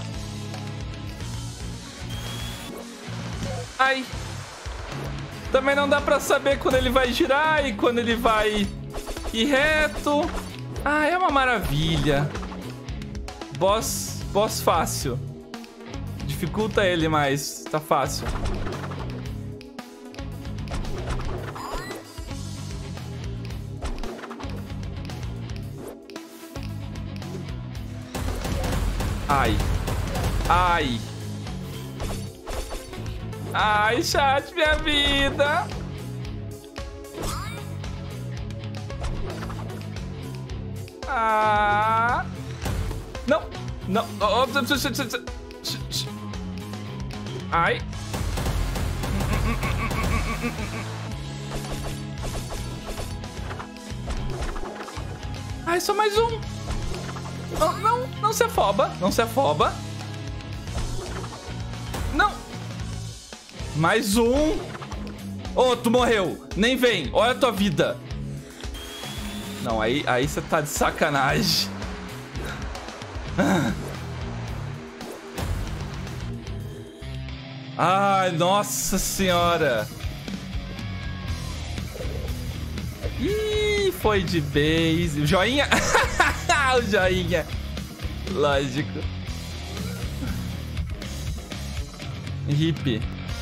Ai. Também não dá pra saber quando ele vai girar e quando ele vai ir reto. Ah, é uma maravilha. Boss, boss fácil. Dificulta ele, mas tá fácil. Ai. Ai. Ai, chat, minha vida. Ah. Não. Não. Ai. Ai, só mais um. Não, não, não se afoba. Não se afoba. Não. Mais um. Ô, oh, tu morreu. Nem vem. Olha a tua vida. Não, aí aí você tá de sacanagem. Ai, nossa senhora. Ih, foi de base. Joinha. O joinha. Lógico. Hippie.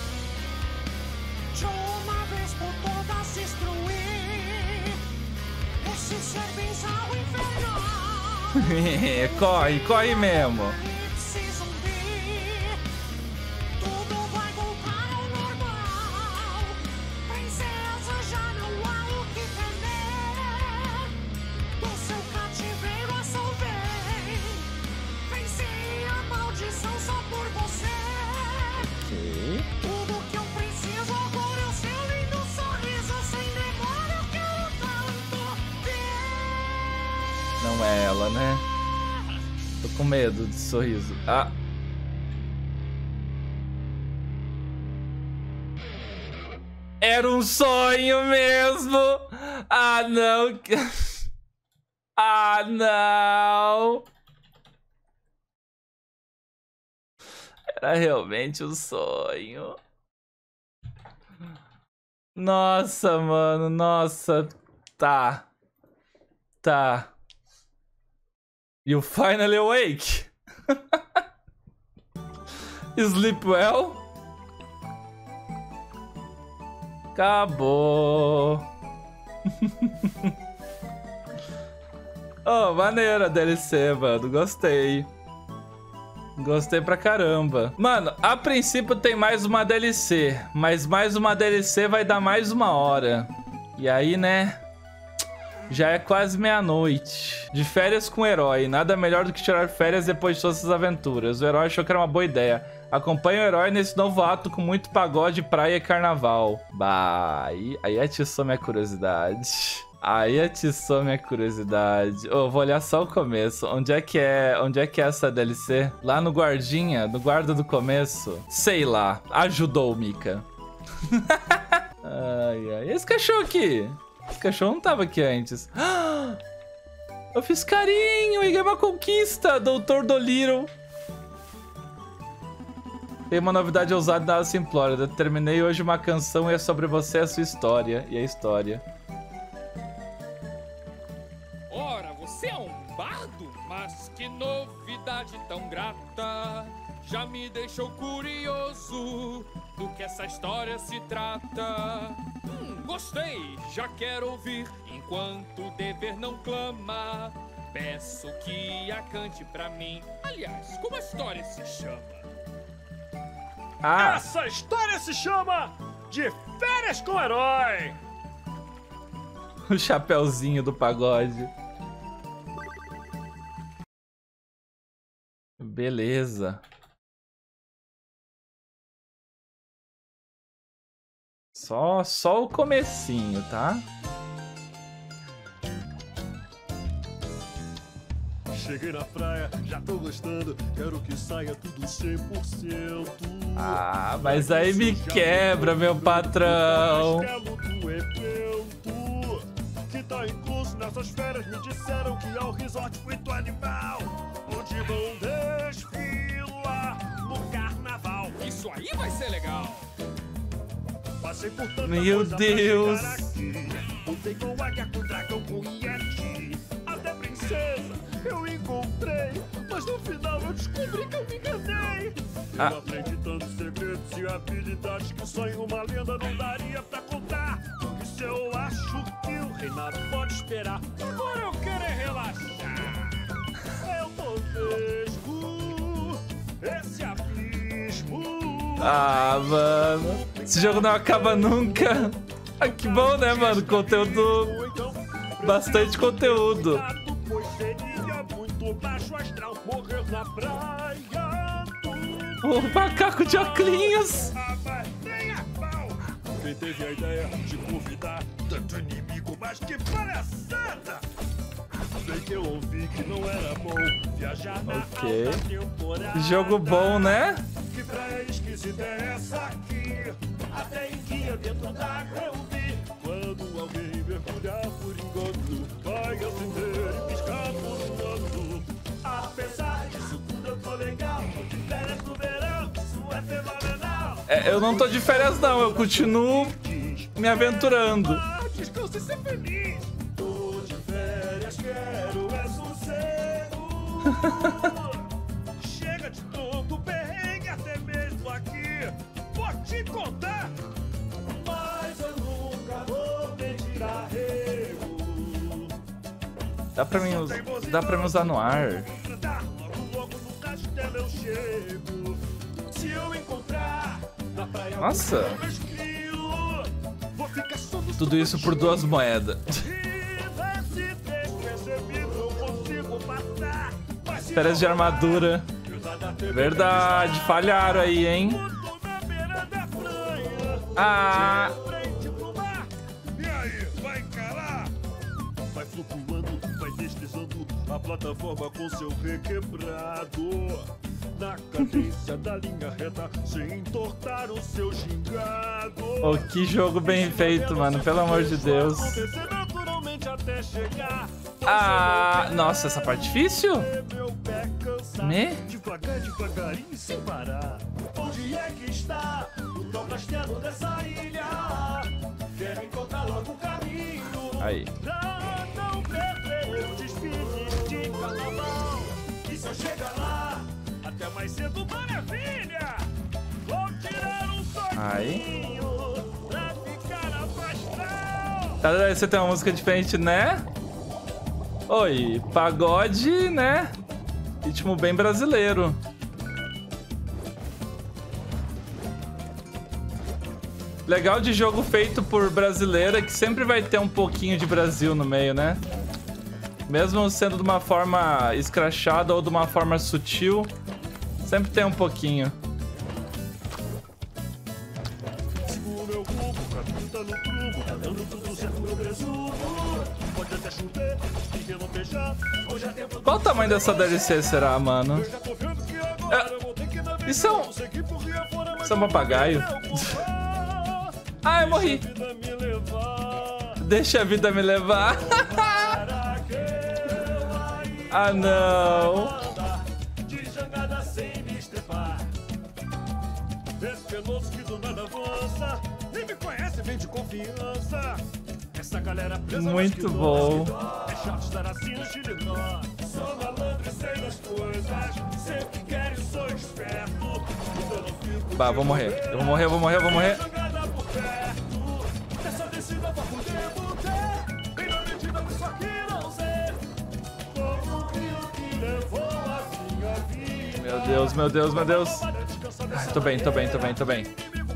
De uma vez por todas destruir esse ser bizarro infernal. Corre, corre mesmo. Esse zumbi, tudo vai voltar ao normal. Princesa, já não há o que temer. Do seu cativeiro a salvei. Venci a maldição só por você. Ok. Tudo que eu preciso agora é o seu lindo sorriso. Sem demora eu quero tanto ver. Não é ela, né? Tô com medo de sorriso. Ah. Era um sonho mesmo. Ah, não. Ah, não. Era realmente um sonho. Nossa, mano. Nossa. Tá. Tá. You finally awake. Sleep well. Acabou. Oh, maneira a D L C, mano. Gostei. Gostei pra caramba. Mano, a princípio tem mais uma D L C. Mas mais uma D L C vai dar mais uma hora. E aí, né? Já é quase meia-noite. De férias com o herói. Nada melhor do que tirar férias depois de todas essas aventuras. O herói achou que era uma boa ideia. Acompanhe o herói nesse novo ato com muito pagode, praia e carnaval. Bah, aí, aí atiçou minha curiosidade. Aí atiçou minha curiosidade. Oh, vou olhar só o começo. Onde é que é, onde é que é essa D L C? Lá no guardinha, no guarda do começo. Sei lá. Ajudou, Mika. Ai, ai. Esse cachorro aqui? Esse cachorro não tava aqui antes. Eu fiz carinho e ganhei uma conquista, doutor Dolittle. Tem uma novidade ousada da Simplória. Terminei hoje uma canção e é sobre você e a sua história. E a história. Ora, você é um bardo? Mas que novidade tão grata. Já me deixou curioso do que essa história se trata. Hum, gostei, já quero ouvir. Enquanto o dever não clama, peço que a cante pra mim. Aliás, como a história se chama? Ah! Essa história se chama De Férias com o Herói. O chapeuzinho do pagode. Beleza. Só, só o comecinho, tá? Cheguei na praia, já tô gostando. Quero que saia tudo cem por cento. Ah, mas aí me quebra, meu patrão. Do evento que tá incluso nessas férias. Me disseram que é um resort muito animal, onde vão desfilar no carnaval. Isso aí vai ser legal. Passei por tanta Meu coisa Deus. pra chegar aqui. Lutei com águia, com dragão, com Yeti. Até princesa eu encontrei, mas no final eu descobri que eu me enganei. Ah. Eu aprendi tantos segredos e habilidades que só em uma lenda não daria pra contar. Por isso eu acho que o reinado pode esperar. Agora eu quero é relaxar. Eu tô vesgo esse abismo. Ah, mano. Esse jogo não acaba nunca. Ah, que bom, né, mano? Conteúdo... Bastante conteúdo. Pois seria muito baixo astral morrer na praia. O macaco de óculos. Quem teve a ideia de convidar tanto inimigo, mas que palhaçada! Bem que eu ouvi que não era bom viajar na Ok. alta temporada. Jogo bom, né? Que praia esquisita é essa aqui? Até em guia dentro d'água eu vi. Quando alguém mergulhar por engano, vai acender e piscar por um ano. Apesar disso tudo eu tô legal. Tô de férias no verão, isso é fenomenal. É, eu não tô de férias, não. Eu continuo me aventurando. Ah, descansa e ser feliz. Tô de férias, quero é sossego. Chega de tanto perrengue até mesmo aqui. Vou te contar. Mas eu nunca vou pedir arrego. Dá pra mim, us- dá pra me usar no ar. Logo, logo no castelo eu chego. Se eu encontrar na praia Nossa. um esquilo, vou ficar só no Tudo isso por duas moedas. Férias de armadura. Verdade, falharam aí, hein? Ah, E aí, vai encarar? Vai flutuando, vai deslizando a plataforma com seu requebrado. Na cadência da linha reta, sem entortar o seu gingado. oh, que jogo bem feito, mano. Pelo amor de Deus. Acontecer naturalmente até chegar. Ah, nossa, essa parte difícil? Meu pé cansar, Me? devagar, devagarinho, sem parar. Onde é que está o tal castelo dessa ilha? Quero encontrar logo o caminho. Aí. Pra não perder o desfile de carnaval. E se eu chegar lá, até mais cedo, maravilha! Vou tirar um Aí. soquinho pra ficar afastado. Cada vez você tem uma música diferente, né? Oi, pagode, né? Ritmo bem brasileiro. Legal de jogo feito por brasileiro é que sempre vai ter um pouquinho de Brasil no meio, né? Mesmo sendo de uma forma escrachada ou de uma forma sutil, sempre tem um pouquinho. Sigo meu rumo, o caminho tá no prumo, tá dando tudo certo, meu presumo. Pode até chover e relampejar. Hoje é tempo Qual o tamanho dessa D L C será, mano? eu já tô vendo que agora eu vou ter que navegar. Isso é um... Não sei que por ria fora, mas Isso é um papagaio? Ah, eu morri. deixa a vida me levar. Deixa a vida me levar. Para aquela Ah, não. ilha de jangada sem me estrepar. Esse veloso que do nada avança. Nem me conhece, vem de confiança. Essa galera presa muito bom. É chato estar assim no Chilinó. Sou malandro e sei das coisas. Sempre quero e sou esperto. Então não fico. Bah, vou morrer. Eu vou morrer, eu vou morrer, eu vou morrer. Jogada por perto. Essa descida pra poder voltar. Bem na medida disso aqui não sei. Como o rio que levou a minha vida. Meu Deus, meu Deus, meu Deus. Ai, tô bem, tô bem, tô bem, tô bem.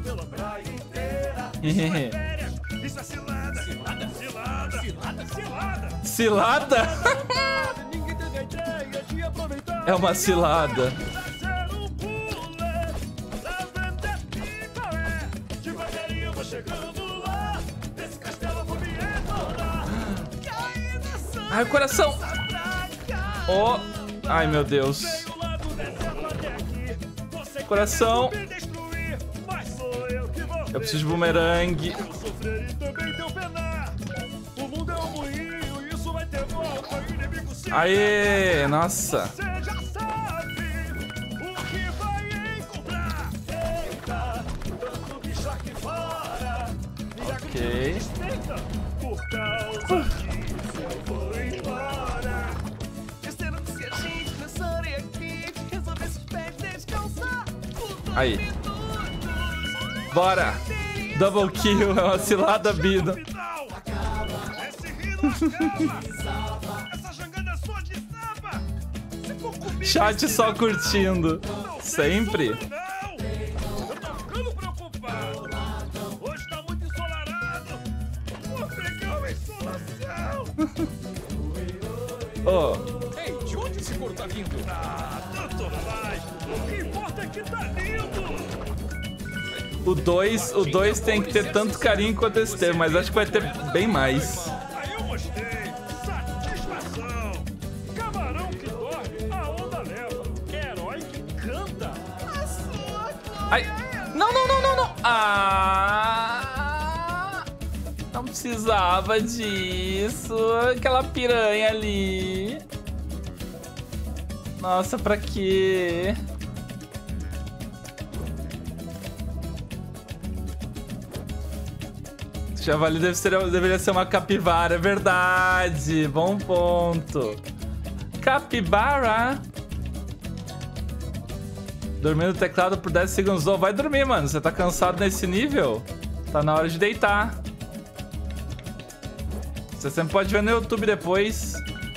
Isso é cilada, cilada, cilada, cilada, cilada. Cilada? Ninguém teve a ideia de aproveitar. É uma cilada. Fazer um pulé, lá vender picolé. Devagarinho eu vou chegando lá. Desse castelo eu vou me retornar. Caí nessa Ai, o coração. praia. Oh. Ai, meu Deus. Veio lá do deserto até aqui. Você Coração. quer me destruir, mas sou eu que vou Eu preciso de bumerangue. eu sofrer e também teu penar. O mundo é um moinho, isso vai ter volta. O inimigo se Aê, nossa. Você já sabe o que vai encontrar. Eita, tanto bicho aqui fora. E a Ok. grande despeita. Por causa disso eu vou embora. Esqueceram que se a gente pensarem aqui, resolver esses pés descansar. Por dois Aí. minutos. Bora. Double kill, é uma cilada, Bino. Esse rino acaba. Essa jangada é só de samba. Se for comigo, Chat esse só negócio curtindo. não tem Sempre. futuro, não. Eu tô ficando preocupado. Hoje tá muito ensolarado. Vou pegar uma insolação. Oh, Ei, de onde esse coro tá vindo? Ah, tanto faz. O que importa é que tá lindo. o dois, o dois tem que ter tanto carinho quanto esse teve, mas acho que vai ter bem mais. Aí eu gostei. Satisfação. Camarão que dorme, a onda leva. Herói que canta. A sua Ai, não, não, não, não, não. Ah, não precisava disso. Aquela piranha ali. Nossa, pra quê? Javali deve ser, deveria ser uma capivara, é verdade. Bom ponto. Capibara. Dormindo no teclado por dez segundos. Oh, vai dormir, mano. Você tá cansado nesse nível? Tá na hora de deitar. Você sempre pode ver no YouTube depois.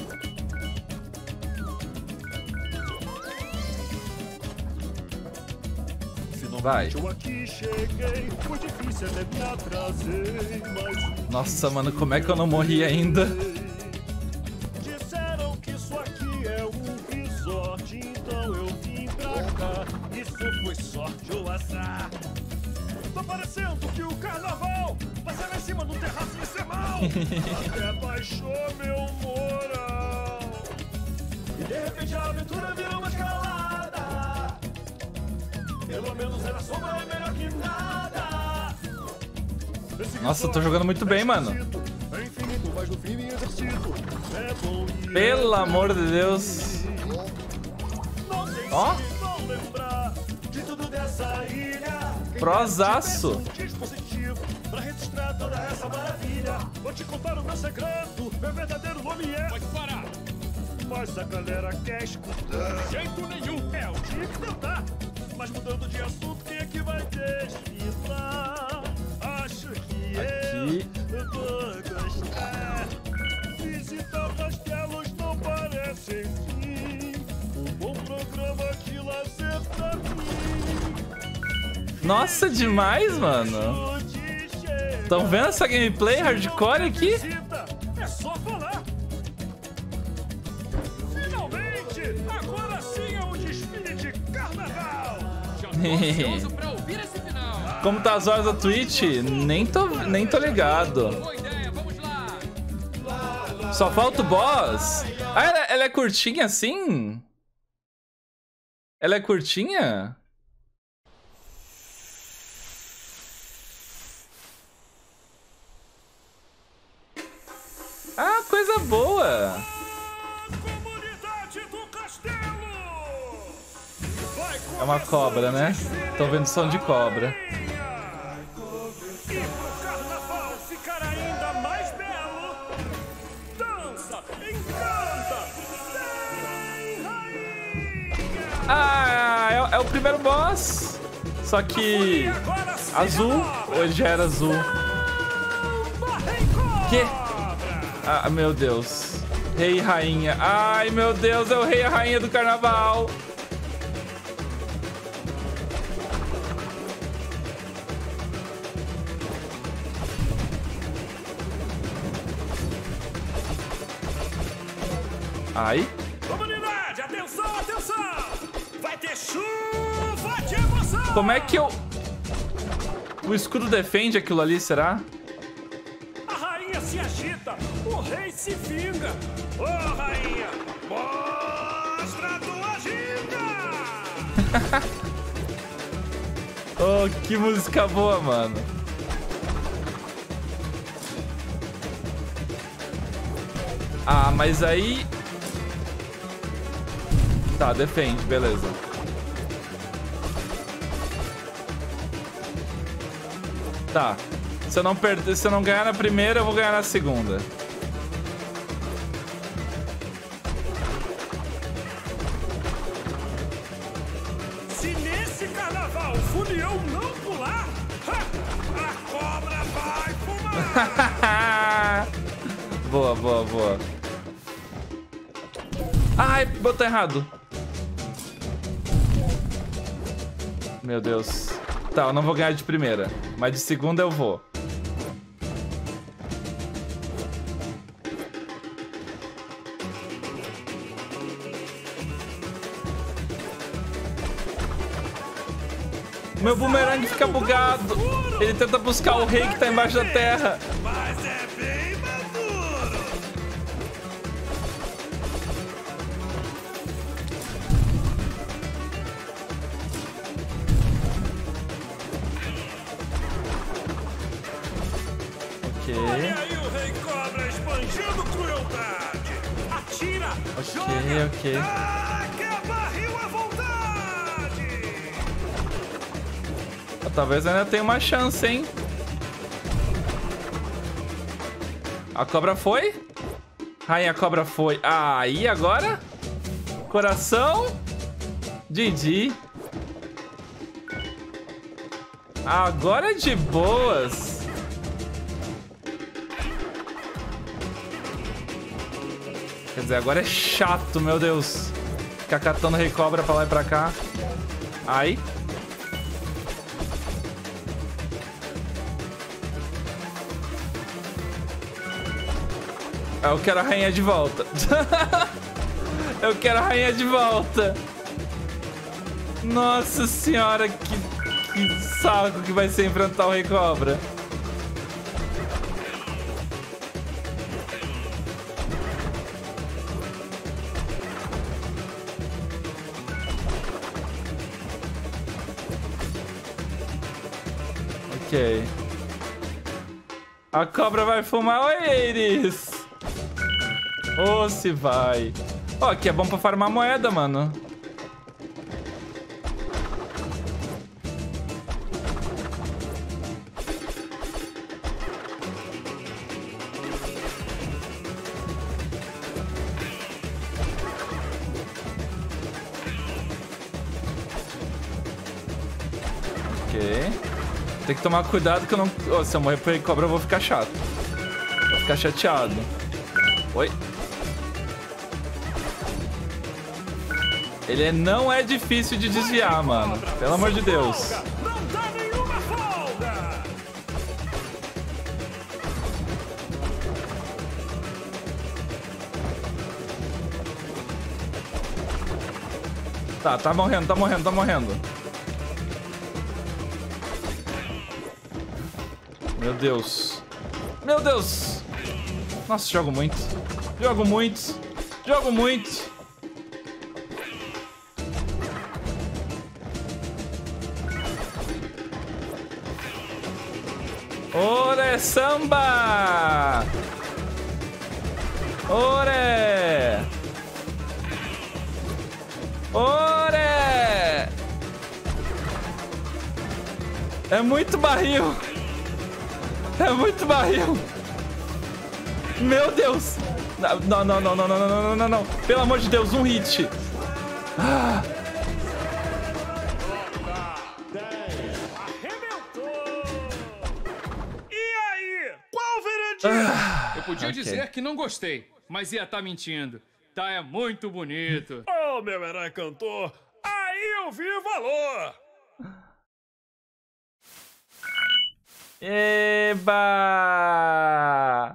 Vai. Eu aqui cheguei, foi difícil até me atrasei, mas Nossa, mano, como é que eu não morri ainda? disseram que isso aqui é um resort, então eu vim pra cá. Isso foi sorte ou azar. Tá parecendo que o carnaval vai ser lá em cima no terraço e ser mal. Até baixou meu moral. E de repente a aventura virou uma escalada. Pelo menos era sombra é melhor que nada. Nossa, eu tô jogando muito bem, mano. É infinito, mas no fim me exercito. É bom e Pelo amor de Deus. não sei Ó. se vão lembrar de tudo dessa ilha. Prosaço. Um dispositivo pra registrar toda essa maravilha. Vou te contar o meu segredo. Meu verdadeiro nome é. Pode parar. Mas a galera quer escutar. De jeito nenhum. É, eu tinha que tentar. Mas mudando de assunto, quem é que vai desfilar? Acho que Aqui. eu vou gostar. Visitar castelos não parece fim. Um bom programa de lazer pra mim. Nossa, demais, mano. Tão vendo essa gameplay hardcore aqui? É só falar. Finalmente, agora sim é um desfile de carnaval. Já tô ansioso pra ouvir esse final. Como tá as horas da Twitch? Nem tô, nem tô ligado. Boa ideia, vamos lá. Só falta o boss. Ah, ela, ela é curtinha assim? Ela é curtinha? Ah, coisa boa. Comunidade do Castelo! Vai É uma cobra, né? Tô vendo som de cobra. E pro carnaval ficar ainda mais belo, dança, encanta, sem rainha. Ah, é, é o primeiro boss. Só que azul, ou ele já era azul? Que? Ah, meu Deus. Rei e rainha. Ai, meu Deus, é o rei e a rainha do carnaval. Ai. Comunidade, atenção, atenção! Vai ter chuva de emoção! Como é que eu... O escudo defende aquilo ali, será? A rainha se agita, o rei se vinga. Ô, oh, rainha, mostra a tua ginga! Oh, que música boa, mano. Ah, mas aí... Tá, defende, beleza. Tá. Se eu não perder, se eu não ganhar na primeira, eu vou ganhar na segunda. Se nesse carnaval o funião não pular, ha, a cobra vai fumar! Boa, boa, boa. Ai, botou errado. Meu Deus. Tá, eu não vou ganhar de primeira, mas de segunda eu vou. Meu bumerangue fica bugado. Ele tenta buscar o rei que tá embaixo da terra. Mas é bem maduro! Ok. Olha aí o rei cobra esbanjando crueldade! Atira! Ok, joga! ok. Ah, que é barril à vontade! Talvez ainda tenha uma chance, hein? A cobra foi? Rainha cobra foi. Ah, e agora? Coração? G G. Agora é de boas. Quer dizer, agora é chato, meu Deus. Ficar catando rei cobra pra lá e pra cá. Ai. Eu quero a rainha de volta. Eu quero a rainha de volta. Nossa senhora, que, que saco que vai ser enfrentar o rei cobra. Ok. A cobra vai fumar. Oi, Iris. Ô, oh, se vai. Ó, oh, aqui é bom pra farmar moeda, mano. Ok. Tem que tomar cuidado que eu não... Oh, se eu morrer por cobra, eu vou ficar chato. Vou ficar chateado. Oi. Ele não é difícil de desviar, mano. Pelo amor de Deus. Não dá nenhuma folga! Tá, tá morrendo, tá morrendo, tá morrendo. Meu Deus. Meu Deus. Nossa, jogo muito. Jogo muito. Jogo muito. Ore samba! Ore! Ore! É muito barril. É muito barril. Meu Deus. Não, não, não, não, não, não, não, não, não. Pelo amor de Deus, um hit. Ah. Ah, eu podia okay. dizer que não gostei, mas ia estar mentindo. Tá, é muito bonito. Oh, meu herói cantor, aí eu vi valor. Eba!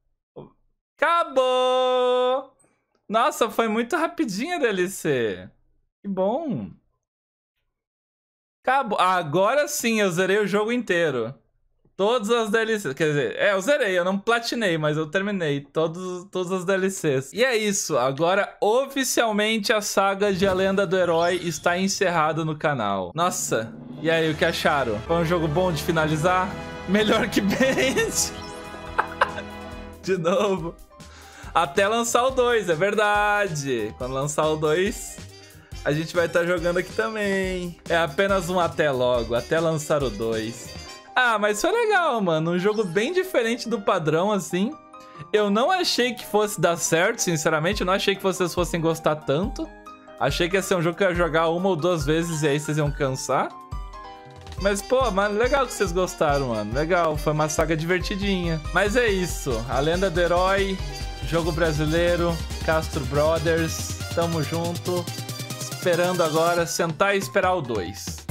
Acabou! Nossa, foi muito rapidinho a D L C. Que bom. Acabou. Agora sim, eu zerei o jogo inteiro. Todas as D L Cs, quer dizer, é, eu zerei, eu não platinei, mas eu terminei todos, todas as D L Cs. E é isso, agora oficialmente a saga de A Lenda do Herói está encerrada no canal. Nossa, e aí, o que acharam? Foi um jogo bom de finalizar? Melhor que Band? De novo. Até lançar o dois, é verdade. Quando lançar o dois, a gente vai estar jogando aqui também. É apenas um até logo, até lançar o dois. Ah, mas foi legal, mano. Um jogo bem diferente do padrão, assim. Eu não achei que fosse dar certo, sinceramente. Eu não achei que vocês fossem gostar tanto. Achei que ia ser um jogo que eu ia jogar uma ou duas vezes e aí vocês iam cansar. Mas, pô, mano, legal que vocês gostaram, mano. Legal, foi uma saga divertidinha. Mas é isso. A Lenda do Herói, jogo brasileiro, Castro Brothers. Tamo junto. Esperando agora sentar e esperar o dois.